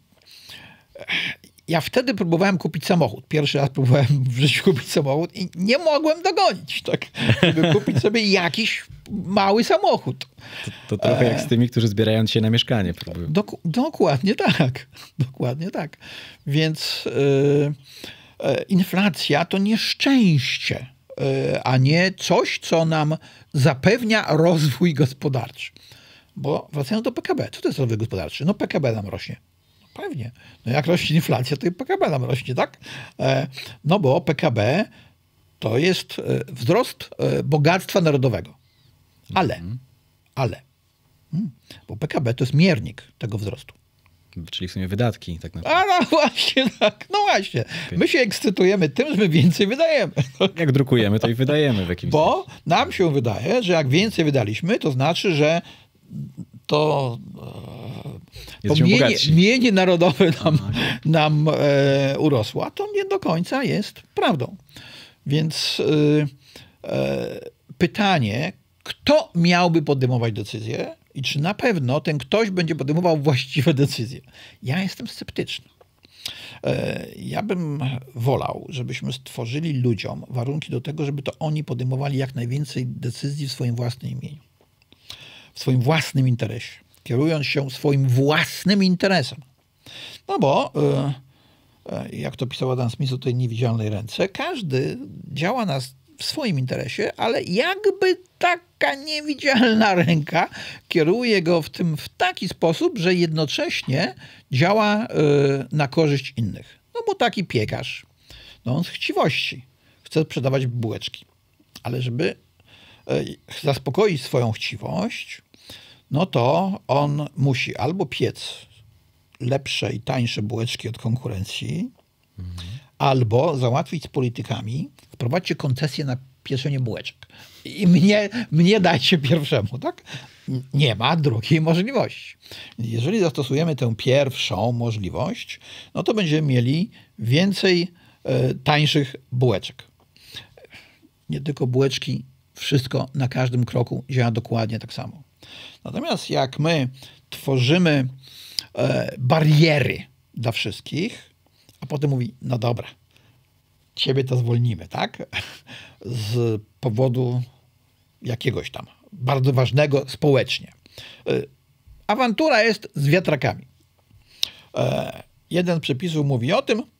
[SPEAKER 2] ja wtedy próbowałem kupić samochód. Pierwszy raz próbowałem w życiu kupić samochód i nie mogłem dogonić, tak, żeby kupić sobie jakiś mały samochód.
[SPEAKER 1] To, to trochę e, jak z tymi, którzy zbierają się na mieszkanie.
[SPEAKER 2] Dok dokładnie tak. Dokładnie tak. Więc e, e, inflacja to nieszczęście, e, a nie coś, co nam zapewnia rozwój gospodarczy. Bo wracając do P K B, co to jest rozwój gospodarczy? No P K B nam rośnie. No pewnie. No jak rośnie inflacja, to i P K B nam rośnie, tak? E, no bo P K B to jest wzrost bogactwa narodowego. Ale, mhm. ale, hmm, bo P K B to jest miernik tego wzrostu.
[SPEAKER 1] Czyli w sumie wydatki, tak naprawdę.
[SPEAKER 2] A no właśnie, tak. No właśnie. Okay. My się ekscytujemy tym, że my więcej wydajemy.
[SPEAKER 1] Jak drukujemy, to i wydajemy w jakimś
[SPEAKER 2] Bo sensie. Nam się wydaje, że jak więcej wydaliśmy, to znaczy, że to, to mienie, mienie narodowe nam, Aha, nam e, urosło. A to nie do końca jest prawdą. Więc e, e, pytanie, kto miałby podejmować decyzje i czy na pewno ten ktoś będzie podejmował właściwe decyzje? Ja jestem sceptyczny. E, ja bym wolał, żebyśmy stworzyli ludziom warunki do tego, żeby to oni podejmowali jak najwięcej decyzji w swoim własnym imieniu. W swoim własnym interesie, kierując się swoim własnym interesem. No bo, e, jak to pisał Adam Smith o tej niewidzialnej ręce, każdy działa na, w swoim interesie, ale jakby taka niewidzialna ręka kieruje go w tym w taki sposób, że jednocześnie działa e, na korzyść innych. No bo taki piekarz, no on z chciwości chce sprzedawać bułeczki, ale żeby e, zaspokoić swoją chciwość, no to on musi albo piec lepsze i tańsze bułeczki od konkurencji, mhm. albo załatwić z politykami, wprowadźcie koncesję na pieczenie bułeczek. I mnie, mnie dajcie pierwszemu, tak? Nie ma drugiej możliwości. Jeżeli zastosujemy tę pierwszą możliwość, no to będziemy mieli więcej e, tańszych bułeczek. Nie tylko bułeczki, wszystko na każdym kroku działa dokładnie tak samo. Natomiast jak my tworzymy e, bariery dla wszystkich, a potem mówi, no dobra, ciebie to zwolnimy, tak? Z powodu jakiegoś tam, bardzo ważnego społecznie. E, awantura jest z wiatrakami. E, jeden z przepisów mówi o tym,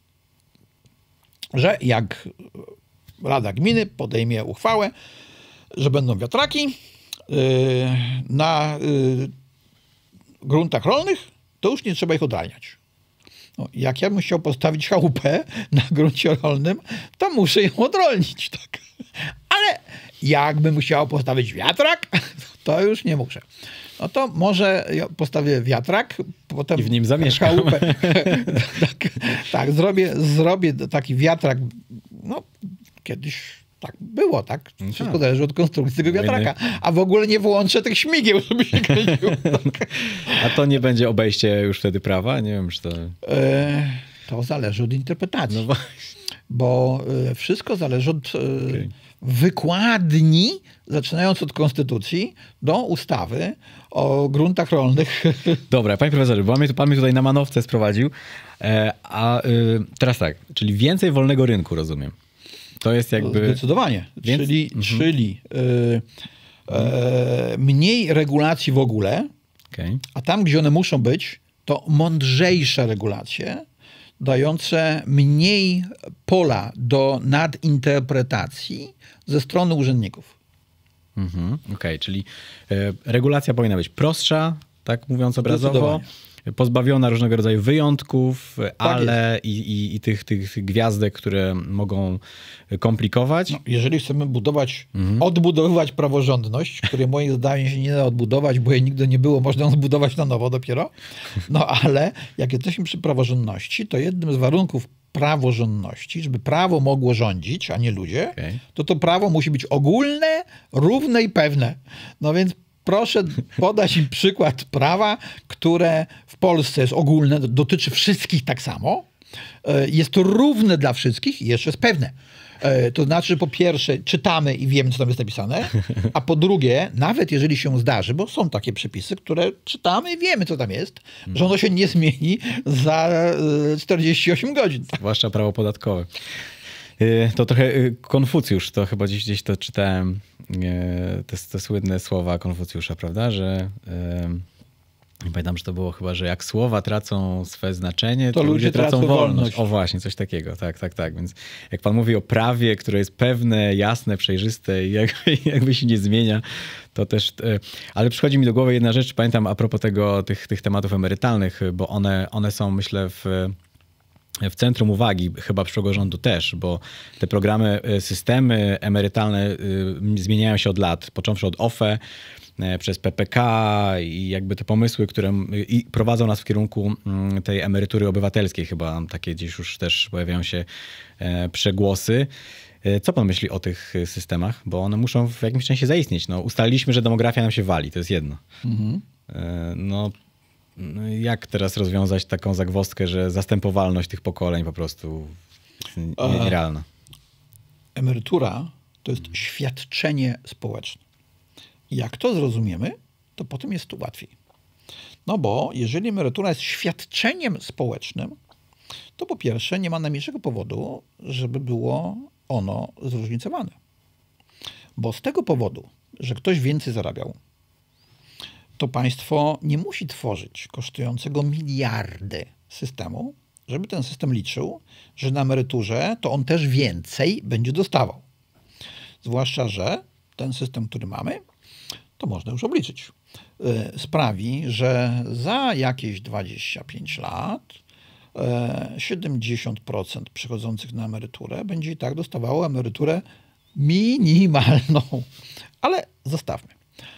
[SPEAKER 2] że jak Rada Gminy podejmie uchwałę, że będą wiatraki na gruntach rolnych, to już nie trzeba ich odralniać. No, jak ja bym chciał postawić chałupę na gruncie rolnym, to muszę ją odrolnić. Tak? Ale jakbym chciał postawić wiatrak, to już nie muszę. No to może ja postawię wiatrak, potem
[SPEAKER 1] i w nim zamieszkam.
[SPEAKER 2] Chałupę. tak, tak zrobię, zrobię taki wiatrak. No, kiedyś tak było, tak? Wszystko tak. zależy od konstrukcji tego wiatraka. A w ogóle nie włączę tych śmigieł, żeby się kręciło. Tak.
[SPEAKER 1] A to nie będzie obejście już wtedy prawa? Nie wiem, czy to...
[SPEAKER 2] E, to zależy od interpretacji. No właśnie. Bo e, wszystko zależy od e, okay. wykładni, zaczynając od konstytucji, do ustawy o gruntach rolnych.
[SPEAKER 1] Dobra, panie profesorze, bo pan mnie tutaj na manowce sprowadził. E, a e, teraz tak, czyli więcej wolnego rynku, rozumiem. To jest jakby...
[SPEAKER 2] Zdecydowanie. Więc... Czyli, mhm. czyli yy, yy, mniej regulacji w ogóle, okay. a tam, gdzie one muszą być, to mądrzejsze regulacje, dające mniej pola do nadinterpretacji ze strony urzędników.
[SPEAKER 1] Mhm. Okej, okay. Czyli y, regulacja powinna być prostsza, tak mówiąc obrazowo, pozbawiona różnego rodzaju wyjątków, tak ale i, i, i tych, tych gwiazdek, które mogą komplikować.
[SPEAKER 2] No, jeżeli chcemy budować, mhm. odbudowywać praworządność, której moim zdaniem się nie da odbudować, bo jej nigdy nie było, można ją zbudować na nowo dopiero. No ale jak jesteśmy przy praworządności, to jednym z warunków praworządności, żeby prawo mogło rządzić, a nie ludzie, okay. to to prawo musi być ogólne, równe i pewne. No więc proszę podać im przykład prawa, które w Polsce jest ogólne, dotyczy wszystkich tak samo, jest to równe dla wszystkich i jeszcze jest pewne. To znaczy, że po pierwsze czytamy i wiemy, co tam jest napisane, a po drugie, nawet jeżeli się zdarzy, bo są takie przepisy, które czytamy i wiemy, co tam jest, że ono się nie zmieni za czterdzieści osiem godzin.
[SPEAKER 1] Zwłaszcza prawo podatkowe. To trochę Konfucjusz, to chyba gdzieś, gdzieś to czytałem, te, te słynne słowa Konfucjusza, prawda, że nie pamiętam, że to było chyba, że jak słowa tracą swe znaczenie, to, to ludzie tracą, tracą wolność. wolność. O właśnie, coś takiego, tak, tak, tak. Więc jak pan mówi o prawie, które jest pewne, jasne, przejrzyste i jakby, jakby się nie zmienia, to też... Ale przychodzi mi do głowy jedna rzecz, pamiętam a propos tego, tych, tych tematów emerytalnych, bo one, one są, myślę, w... w centrum uwagi, chyba przyszłego rządu też, bo te programy, systemy emerytalne zmieniają się od lat, począwszy od O F E, przez P P K i jakby te pomysły, które i prowadzą nas w kierunku tej emerytury obywatelskiej. Chyba takie gdzieś już też pojawiają się przegłosy. Co pan myśli o tych systemach? Bo one muszą w jakimś sensie zaistnieć. No, ustaliliśmy, że demografia nam się wali, to jest jedno. Mhm. No, jak teraz rozwiązać taką zagwozdkę, że zastępowalność tych pokoleń po prostu jest nierealna?
[SPEAKER 2] Emerytura to jest świadczenie społeczne. Jak to zrozumiemy, to potem jest tu łatwiej. No bo jeżeli emerytura jest świadczeniem społecznym, to po pierwsze nie ma najmniejszego powodu, żeby było ono zróżnicowane. Bo z tego powodu, że ktoś więcej zarabiał, to państwo nie musi tworzyć kosztującego miliardy systemu, żeby ten system liczył, że na emeryturze to on też więcej będzie dostawał. Zwłaszcza, że ten system, który mamy, to można już obliczyć. Sprawi, że za jakieś dwadzieścia pięć lat siedemdziesiąt procent przychodzących na emeryturę będzie i tak dostawało emeryturę minimalną. Ale zostawmy.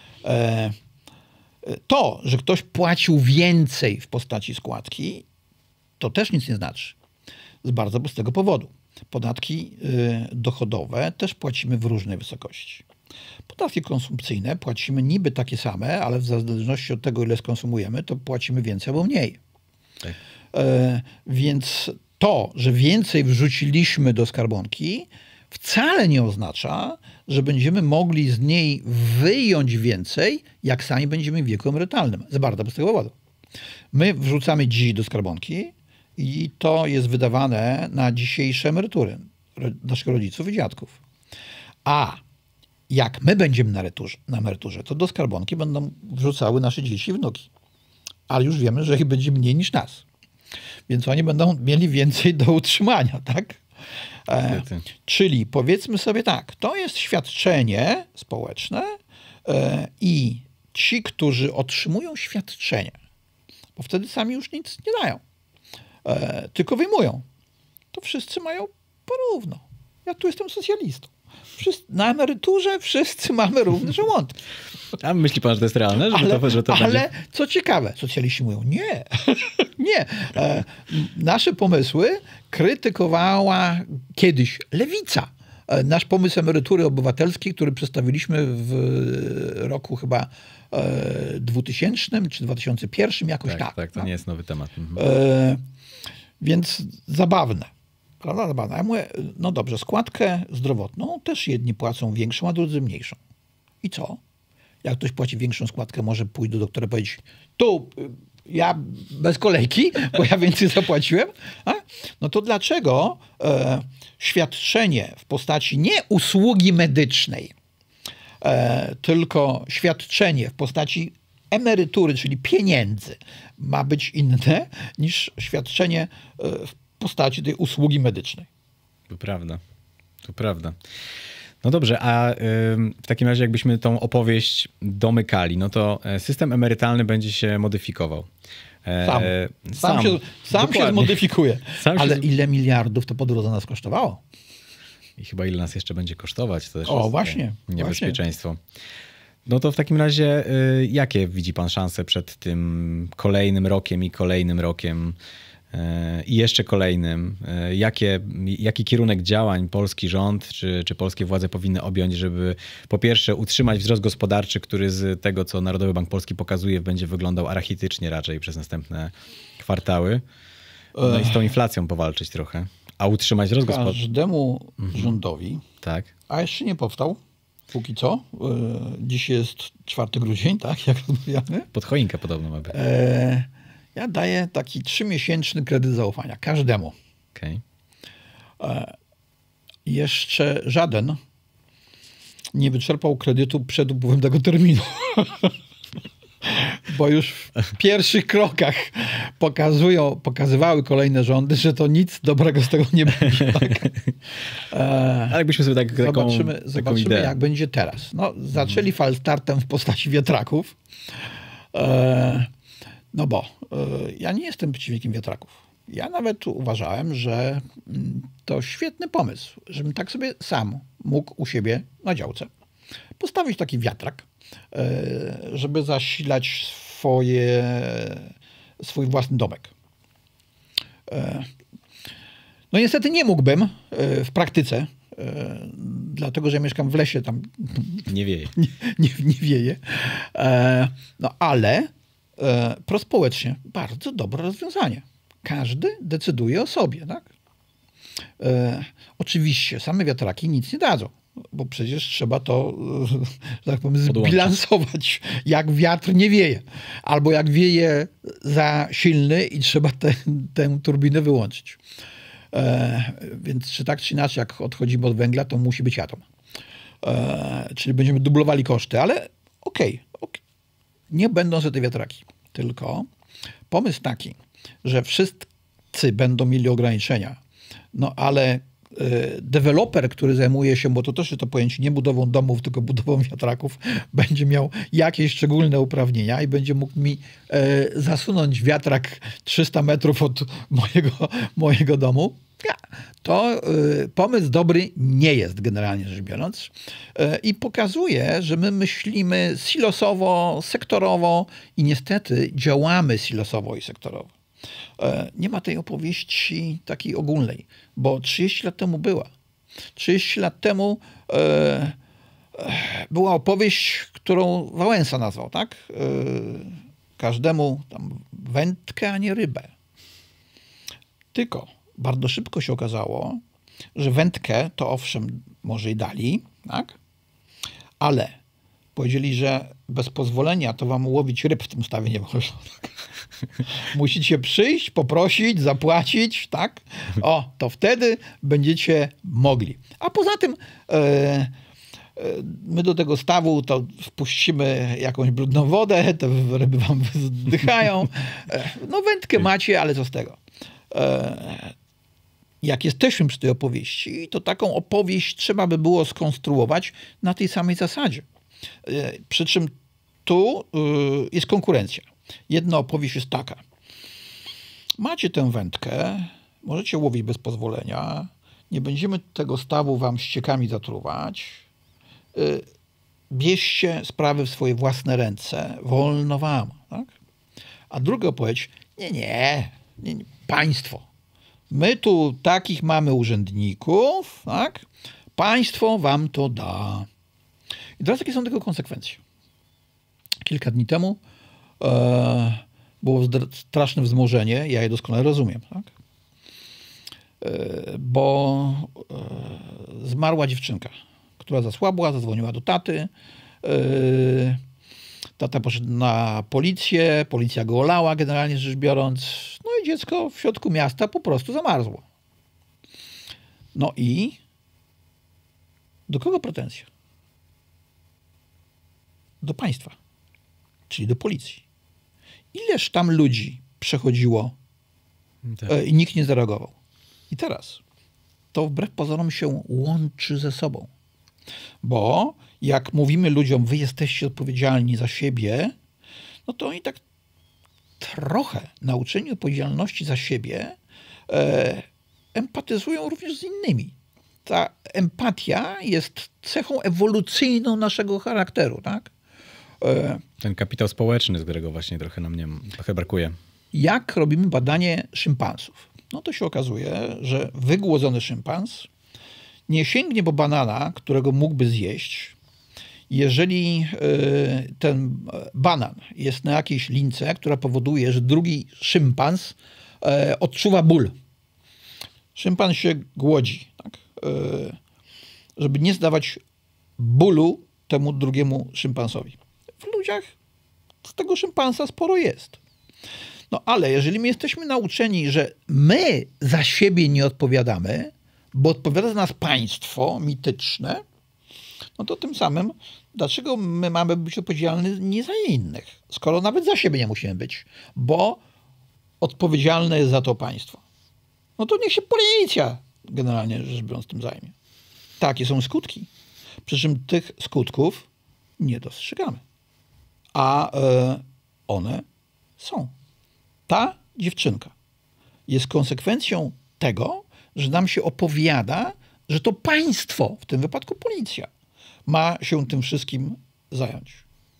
[SPEAKER 2] To, że ktoś płacił więcej w postaci składki, to też nic nie znaczy. Z bardzo prostego powodu. Podatki dochodowe też płacimy w różnej wysokości. Podatki konsumpcyjne płacimy niby takie same, ale w zależności od tego, ile skonsumujemy, to płacimy więcej albo mniej. Tak. E, więc to, że więcej wrzuciliśmy do skarbonki, wcale nie oznacza, że będziemy mogli z niej wyjąć więcej, jak sami będziemy w wieku emerytalnym. Z bardzo prostego powodu. My wrzucamy dziś do skarbonki i to jest wydawane na dzisiejsze emerytury naszych rodziców i dziadków. A jak my będziemy na emeryturze, na emeryturze, to do skarbonki będą wrzucały nasze dzieci i wnuki. Ale już wiemy, że ich będzie mniej niż nas. Więc oni będą mieli więcej do utrzymania, tak? E, czyli powiedzmy sobie tak, to jest świadczenie społeczne e, i ci, którzy otrzymują świadczenie, bo wtedy sami już nic nie dają, e, tylko wyjmują, to wszyscy mają porówno. Ja tu jestem socjalistą. Wszyscy, na emeryturze wszyscy mamy równe żołądki.
[SPEAKER 1] A myśli pan, że to jest realne? Żeby
[SPEAKER 2] Ale,
[SPEAKER 1] to, że to
[SPEAKER 2] ale
[SPEAKER 1] będzie...
[SPEAKER 2] co ciekawe, socjaliści mówią, nie, nie. E, nasze pomysły krytykowała kiedyś lewica. E, nasz pomysł emerytury obywatelskiej, który przedstawiliśmy w roku chyba e, dwutysięcznym czy dwa tysiące pierwszym, jakoś
[SPEAKER 1] tak.
[SPEAKER 2] tak.
[SPEAKER 1] Tak, to
[SPEAKER 2] no.
[SPEAKER 1] nie jest nowy temat. Mhm.
[SPEAKER 2] E, więc zabawne. Prawda? Zabawne. Ja mówię, no dobrze, składkę zdrowotną też jedni płacą większą, a drudzy mniejszą. I co? Jak ktoś płaci większą składkę, może pójść do doktora i powiedzieć, tu ja bez kolejki, bo ja więcej zapłaciłem. A? No to dlaczego e, świadczenie w postaci nie usługi medycznej, e, tylko świadczenie w postaci emerytury, czyli pieniędzy, ma być inne niż świadczenie e, w postaci tej usługi medycznej?
[SPEAKER 1] To prawda. To prawda. No dobrze, a w takim razie jakbyśmy tą opowieść domykali, no to system emerytalny będzie się modyfikował.
[SPEAKER 2] Sam, sam, sam, się, sam się zmodyfikuje. Sam Ale się... ile miliardów to po drodze nas kosztowało?
[SPEAKER 1] I chyba ile nas jeszcze będzie kosztować. To też
[SPEAKER 2] o,
[SPEAKER 1] jest
[SPEAKER 2] właśnie.
[SPEAKER 1] Niebezpieczeństwo.
[SPEAKER 2] Właśnie.
[SPEAKER 1] No to w takim razie jakie widzi pan szanse przed tym kolejnym rokiem i kolejnym rokiem i jeszcze kolejnym? Jakie, jaki kierunek działań polski rząd czy, czy polskie władze powinny objąć, żeby po pierwsze utrzymać wzrost gospodarczy, który z tego, co Narodowy Bank Polski pokazuje, będzie wyglądał arachitycznie raczej przez następne kwartały. No i z tą inflacją powalczyć trochę. A utrzymać wzrost gospodarczy.
[SPEAKER 2] Każdemu mhm. rządowi,
[SPEAKER 1] tak.
[SPEAKER 2] a jeszcze nie powstał, póki co. Dziś jest czwartego grudnia, tak, jak rozmawiamy.
[SPEAKER 1] Pod choinkę podobno ma być.
[SPEAKER 2] E, ja daję taki trzymiesięczny kredyt zaufania każdemu.
[SPEAKER 1] Okay.
[SPEAKER 2] E, jeszcze żaden nie wyczerpał kredytu przed upływem tego terminu. Bo już w pierwszych krokach pokazują, pokazywały kolejne rządy, że to nic dobrego z tego nie będzie. Tak? E,
[SPEAKER 1] Ale jakbyśmy sobie tak, taką,
[SPEAKER 2] zobaczymy,
[SPEAKER 1] taką
[SPEAKER 2] zobaczymy
[SPEAKER 1] ideę.
[SPEAKER 2] jak będzie teraz. No, zaczęli mhm. falstartem w postaci wiatraków. E, no bo e, ja nie jestem przeciwnikiem wiatraków. Ja nawet uważałem, że to świetny pomysł, żebym tak sobie sam mógł u siebie na działce postawić taki wiatrak, żeby zasilać swoje, swój własny domek. No niestety nie mógłbym w praktyce, dlatego że ja mieszkam w lesie, tam
[SPEAKER 1] nie wieje.
[SPEAKER 2] Nie, nie, nie wieje. No ale prospołecznie bardzo dobre rozwiązanie. Każdy decyduje o sobie, tak? Oczywiście same wiatraki nic nie dadzą. Bo przecież trzeba to, że tak powiem, zbilansować, jak wiatr nie wieje. Albo jak wieje za silny i trzeba tę, tę turbinę wyłączyć. E, więc czy tak, czy inaczej, jak odchodzimy od węgla, to musi być atom. E, czyli będziemy dublowali koszty, ale okej, okay, okay. Nie będą za te wiatraki. Tylko pomysł taki, że wszyscy będą mieli ograniczenia, no ale deweloper, który zajmuje się, bo to też jest to pojęcie, nie budową domów, tylko budową wiatraków, będzie miał jakieś szczególne uprawnienia i będzie mógł mi e, zasunąć wiatrak trzysta metrów od mojego, mojego domu. To e, pomysł dobry nie jest, generalnie rzecz biorąc. E, I pokazuje, że my myślimy silosowo, sektorowo i niestety działamy silosowo i sektorowo. Nie ma tej opowieści takiej ogólnej, bo trzydzieści lat temu była. trzydzieści lat temu e, była opowieść, którą Wałęsa nazwał, tak? E, każdemu tam wędkę, a nie rybę. Tylko bardzo szybko się okazało, że wędkę to owszem może i dali, tak? Ale powiedzieli, że bez pozwolenia to wam łowić ryb w tym stawie nie wolno. Musicie przyjść, poprosić, zapłacić, tak? O, to wtedy będziecie mogli. A poza tym e, e, my do tego stawu to wpuścimy jakąś brudną wodę, te ryby wam zdychają. E, no wędkę macie, ale co z tego? E, jak jesteśmy przy tej opowieści, to taką opowieść trzeba by było skonstruować na tej samej zasadzie. E, przy czym tu y, jest konkurencja. Jedna opowieść jest taka. macie tę wędkę, możecie łowić bez pozwolenia, nie będziemy tego stawu wam ściekami zatruwać, bierzcie sprawy w swoje własne ręce, wolno wam. Tak? A druga odpowiedź, nie, nie, nie, nie, państwo. My tu takich mamy urzędników, tak? Państwo wam to da. I teraz jakie są tego konsekwencje? Kilka dni temu e, było straszne wzmożenie, ja je doskonale rozumiem, tak? E, bo e, zmarła dziewczynka, która zasłabła, zadzwoniła do taty. E, tata poszedł na policję, policja go olała generalnie rzecz biorąc. No i dziecko w środku miasta po prostu zamarzło. No i do kogo pretensja? Do państwa, czyli do policji. Ileż tam ludzi przechodziło tak. e, i nikt nie zareagował. I teraz to wbrew pozorom się łączy ze sobą. Bo jak mówimy ludziom, wy jesteście odpowiedzialni za siebie, no to oni tak trochę nauczeni odpowiedzialności za siebie e, empatyzują również z innymi. Ta empatia jest cechą ewolucyjną naszego charakteru, tak? E,
[SPEAKER 1] Ten kapitał społeczny, z którego właśnie trochę nam nie, trochę brakuje.
[SPEAKER 2] Jak robimy badanie szympansów? No to się okazuje, że wygłodzony szympans nie sięgnie po banana, którego mógłby zjeść, jeżeli y, ten banan jest na jakiejś lince, która powoduje, że drugi szympans y, odczuwa ból. Szympans się głodzi, tak? y, żeby nie zdawać bólu temu drugiemu szympansowi. W ludziach z tego szympansa sporo jest. No ale jeżeli my jesteśmy nauczeni, że my za siebie nie odpowiadamy, bo odpowiada za nas państwo mityczne, no to tym samym dlaczego my mamy być odpowiedzialni nie za innych, skoro nawet za siebie nie musimy być, bo odpowiedzialne jest za to państwo. No to niech się policja generalnie rzecz biorąc tym zajmie. Takie są skutki. Przy czym tych skutków nie dostrzegamy. A e, one są. Ta dziewczynka jest konsekwencją tego, że nam się opowiada, że to państwo, w tym wypadku policja, ma się tym wszystkim zająć.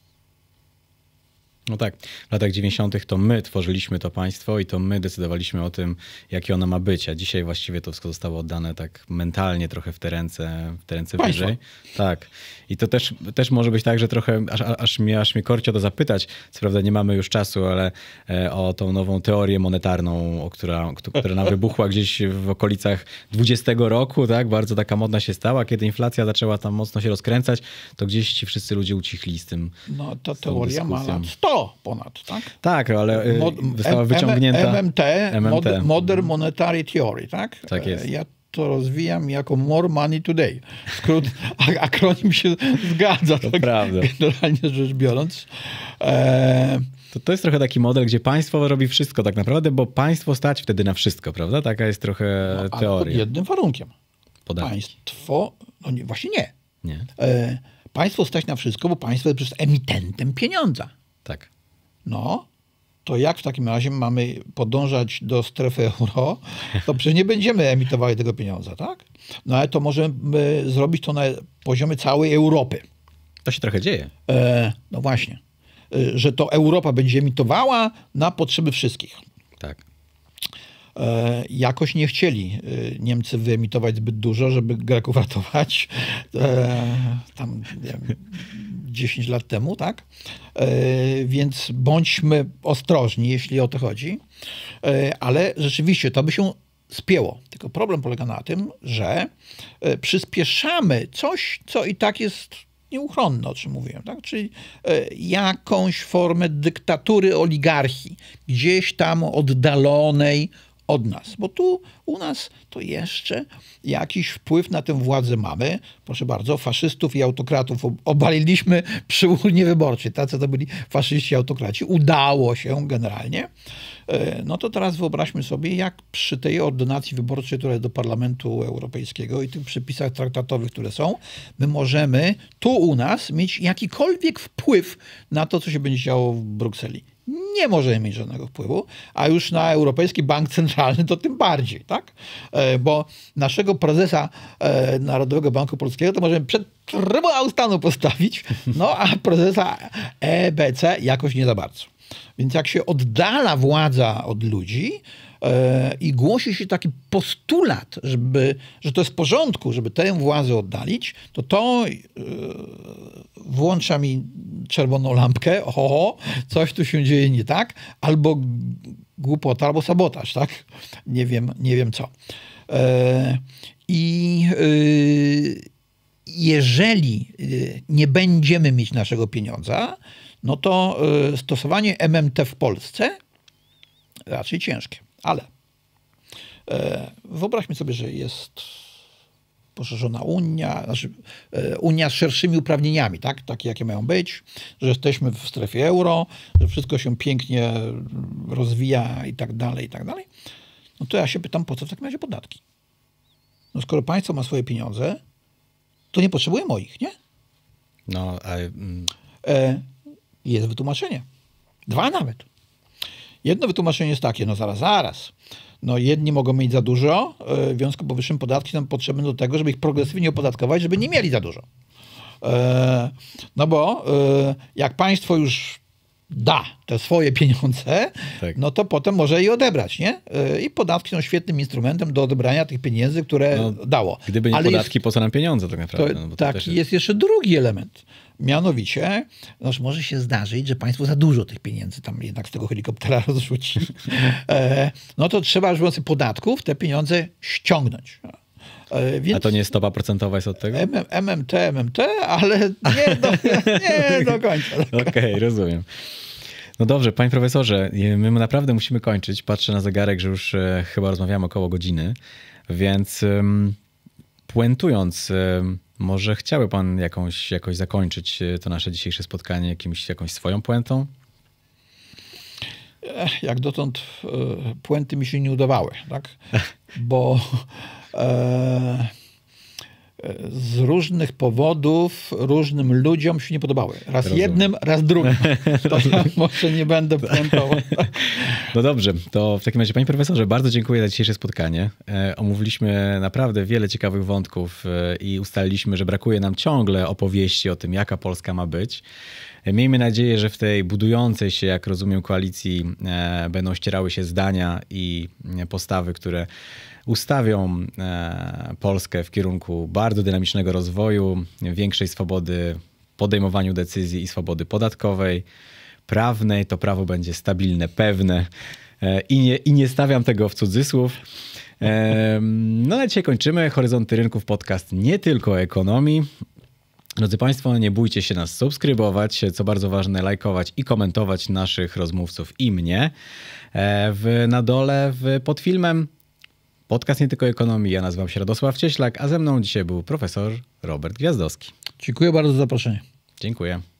[SPEAKER 1] No tak, w latach dziewięćdziesiątych to my tworzyliśmy to państwo i to my decydowaliśmy o tym, jakie ono ma być, a dzisiaj właściwie to wszystko zostało oddane tak mentalnie trochę w te ręce, w te ręce wyżej. Tak. I to też, też może być tak, że trochę, aż, aż, mnie, aż mnie korci o to zapytać, co prawda nie mamy już czasu, ale e, o tą nową teorię monetarną, o która, która nam wybuchła gdzieś w okolicach dwudziestego roku, tak? Bardzo taka modna się stała, kiedy inflacja zaczęła tam mocno się rozkręcać, to gdzieś ci wszyscy ludzie ucichli z tym.
[SPEAKER 2] No ta teoria ma lat sto ponad, tak?
[SPEAKER 1] Tak, ale została wyciągnięta...
[SPEAKER 2] M M T, M M T. Modern Monetary Theory, tak?
[SPEAKER 1] Tak jest.
[SPEAKER 2] Ja to rozwijam jako More Money Today. Skrót, akronim się zgadza.
[SPEAKER 1] To
[SPEAKER 2] tak?
[SPEAKER 1] prawda.
[SPEAKER 2] Generalnie rzecz biorąc. E...
[SPEAKER 1] To, to jest trochę taki model, gdzie państwo robi wszystko tak naprawdę, bo państwo stać wtedy na wszystko, prawda? Taka jest trochę
[SPEAKER 2] no,
[SPEAKER 1] teoria.
[SPEAKER 2] Ale pod jednym warunkiem.
[SPEAKER 1] Podatki.
[SPEAKER 2] Państwo... No nie, właśnie nie.
[SPEAKER 1] Nie.
[SPEAKER 2] E... Państwo stać na wszystko, bo państwo jest przecież emitentem pieniądza.
[SPEAKER 1] Tak.
[SPEAKER 2] No, to jak w takim razie mamy podążać do strefy euro, to przecież nie będziemy emitowali tego pieniądza, tak? No ale to możemy zrobić to na poziomie całej Europy.
[SPEAKER 1] To się trochę dzieje.
[SPEAKER 2] E, no właśnie. E, że to Europa będzie emitowała na potrzeby wszystkich.
[SPEAKER 1] Tak.
[SPEAKER 2] E, jakoś nie chcieli e, Niemcy wyemitować zbyt dużo, żeby Greków ratować. E, tam nie wiem, dziesięć lat temu, tak? E, więc bądźmy ostrożni, jeśli o to chodzi. E, ale rzeczywiście to by się spięło. Tylko problem polega na tym, że e, przyspieszamy coś, co i tak jest nieuchronne, o czym mówiłem, tak? Czyli e, jakąś formę dyktatury oligarchii, gdzieś tam oddalonej od nas. Bo tu u nas to jeszcze jakiś wpływ na tę władzę mamy. Proszę bardzo, faszystów i autokratów obaliliśmy przy urnie wyborczej. Tacy to byli faszyści i autokraci. Udało się generalnie. No to teraz wyobraźmy sobie, jak przy tej ordynacji wyborczej, która jest do Parlamentu Europejskiego i tych przepisach traktatowych, które są, my możemy tu u nas mieć jakikolwiek wpływ na to, co się będzie działo w Brukseli. nie możemy mieć żadnego wpływu, a już na Europejski Bank Centralny to tym bardziej, tak? Bo naszego prezesa Narodowego Banku Polskiego to możemy przed Trybunał Stanu postawić, no a prezesa E B C jakoś nie za bardzo. Więc jak się oddala władza od ludzi e, i głosi się taki postulat, żeby, że to jest w porządku, żeby tę władzę oddalić, to to e, włącza mi czerwoną lampkę, oho, coś tu się dzieje nie tak, albo głupota, albo sabotaż, tak? Nie wiem, nie wiem co. E, I e, jeżeli nie będziemy mieć naszego pieniądza, no to y, stosowanie M M T w Polsce raczej ciężkie. Ale y, wyobraźmy sobie, że jest poszerzona Unia, znaczy y, Unia z szerszymi uprawnieniami, tak? Takie, jakie mają być, że jesteśmy w strefie euro, że wszystko się pięknie rozwija i tak dalej, i tak dalej. No to ja się pytam, po co w takim razie podatki? No skoro państwo ma swoje pieniądze, to nie potrzebuje moich, nie?
[SPEAKER 1] No, a... Mm.
[SPEAKER 2] E, Jest wytłumaczenie. Dwa nawet. Jedno wytłumaczenie jest takie, no zaraz, zaraz. No jedni mogą mieć za dużo, w związku z powyższym podatki są potrzebne do tego, żeby ich progresywnie opodatkować, żeby nie mieli za dużo. No bo jak państwo już da te swoje pieniądze, tak, no to potem może je odebrać, nie? I podatki są świetnym instrumentem do odebrania tych pieniędzy, które no, dało.
[SPEAKER 1] Gdyby nie
[SPEAKER 2] Ale
[SPEAKER 1] podatki,
[SPEAKER 2] jest,
[SPEAKER 1] po co nam pieniądze tak naprawdę?
[SPEAKER 2] To,
[SPEAKER 1] no bo to
[SPEAKER 2] tak,
[SPEAKER 1] też
[SPEAKER 2] jest...
[SPEAKER 1] jest
[SPEAKER 2] jeszcze drugi element. Mianowicie, no, może się zdarzyć, że państwo za dużo tych pieniędzy tam jednak z tego helikoptera rozrzuci. E, no to trzeba, żeby z podatków te pieniądze ściągnąć. E, więc
[SPEAKER 1] a to nie stopa procentowa jest od tego?
[SPEAKER 2] M M T, M M T, ale nie do, nie do końca.
[SPEAKER 1] Okej, okay, rozumiem. No dobrze, panie profesorze, my naprawdę musimy kończyć. Patrzę na zegarek, że już e, chyba rozmawiamy około godziny, więc um, puentując, um, może chciałby pan jakąś, jakoś zakończyć to nasze dzisiejsze spotkanie jakimś, jakąś swoją puentą?
[SPEAKER 2] Jak dotąd e, puenty mi się nie udawały, tak? Bo e, z różnych powodów różnym ludziom się nie podobały. Raz Rozumiem. jednym, raz drugim. To ja może nie będę puentował.
[SPEAKER 1] No dobrze, to w takim razie panie profesorze, bardzo dziękuję za dzisiejsze spotkanie. E, omówiliśmy naprawdę wiele ciekawych wątków e, i ustaliliśmy, że brakuje nam ciągle opowieści o tym, jaka Polska ma być. E, miejmy nadzieję, że w tej budującej się, jak rozumiem, koalicji e, będą ścierały się zdania i postawy, które ustawią e, Polskę w kierunku bardzo dynamicznego rozwoju, większej swobody w podejmowaniu decyzji i swobody podatkowej, prawnej. To prawo będzie stabilne, pewne e, i, nie, i nie stawiam tego w cudzysłów. E, no na dzisiaj kończymy. Horyzonty Rynków, podcast nie tylko o ekonomii. Drodzy Państwo, nie bójcie się nas subskrybować, co bardzo ważne, lajkować i komentować naszych rozmówców i mnie. E, w, na dole w, pod filmem podcast nie tylko o ekonomii. Ja nazywam się Radosław Cieślak, a ze mną dzisiaj był profesor Robert Gwiazdowski.
[SPEAKER 2] Dziękuję bardzo za zaproszenie.
[SPEAKER 1] Dziękuję.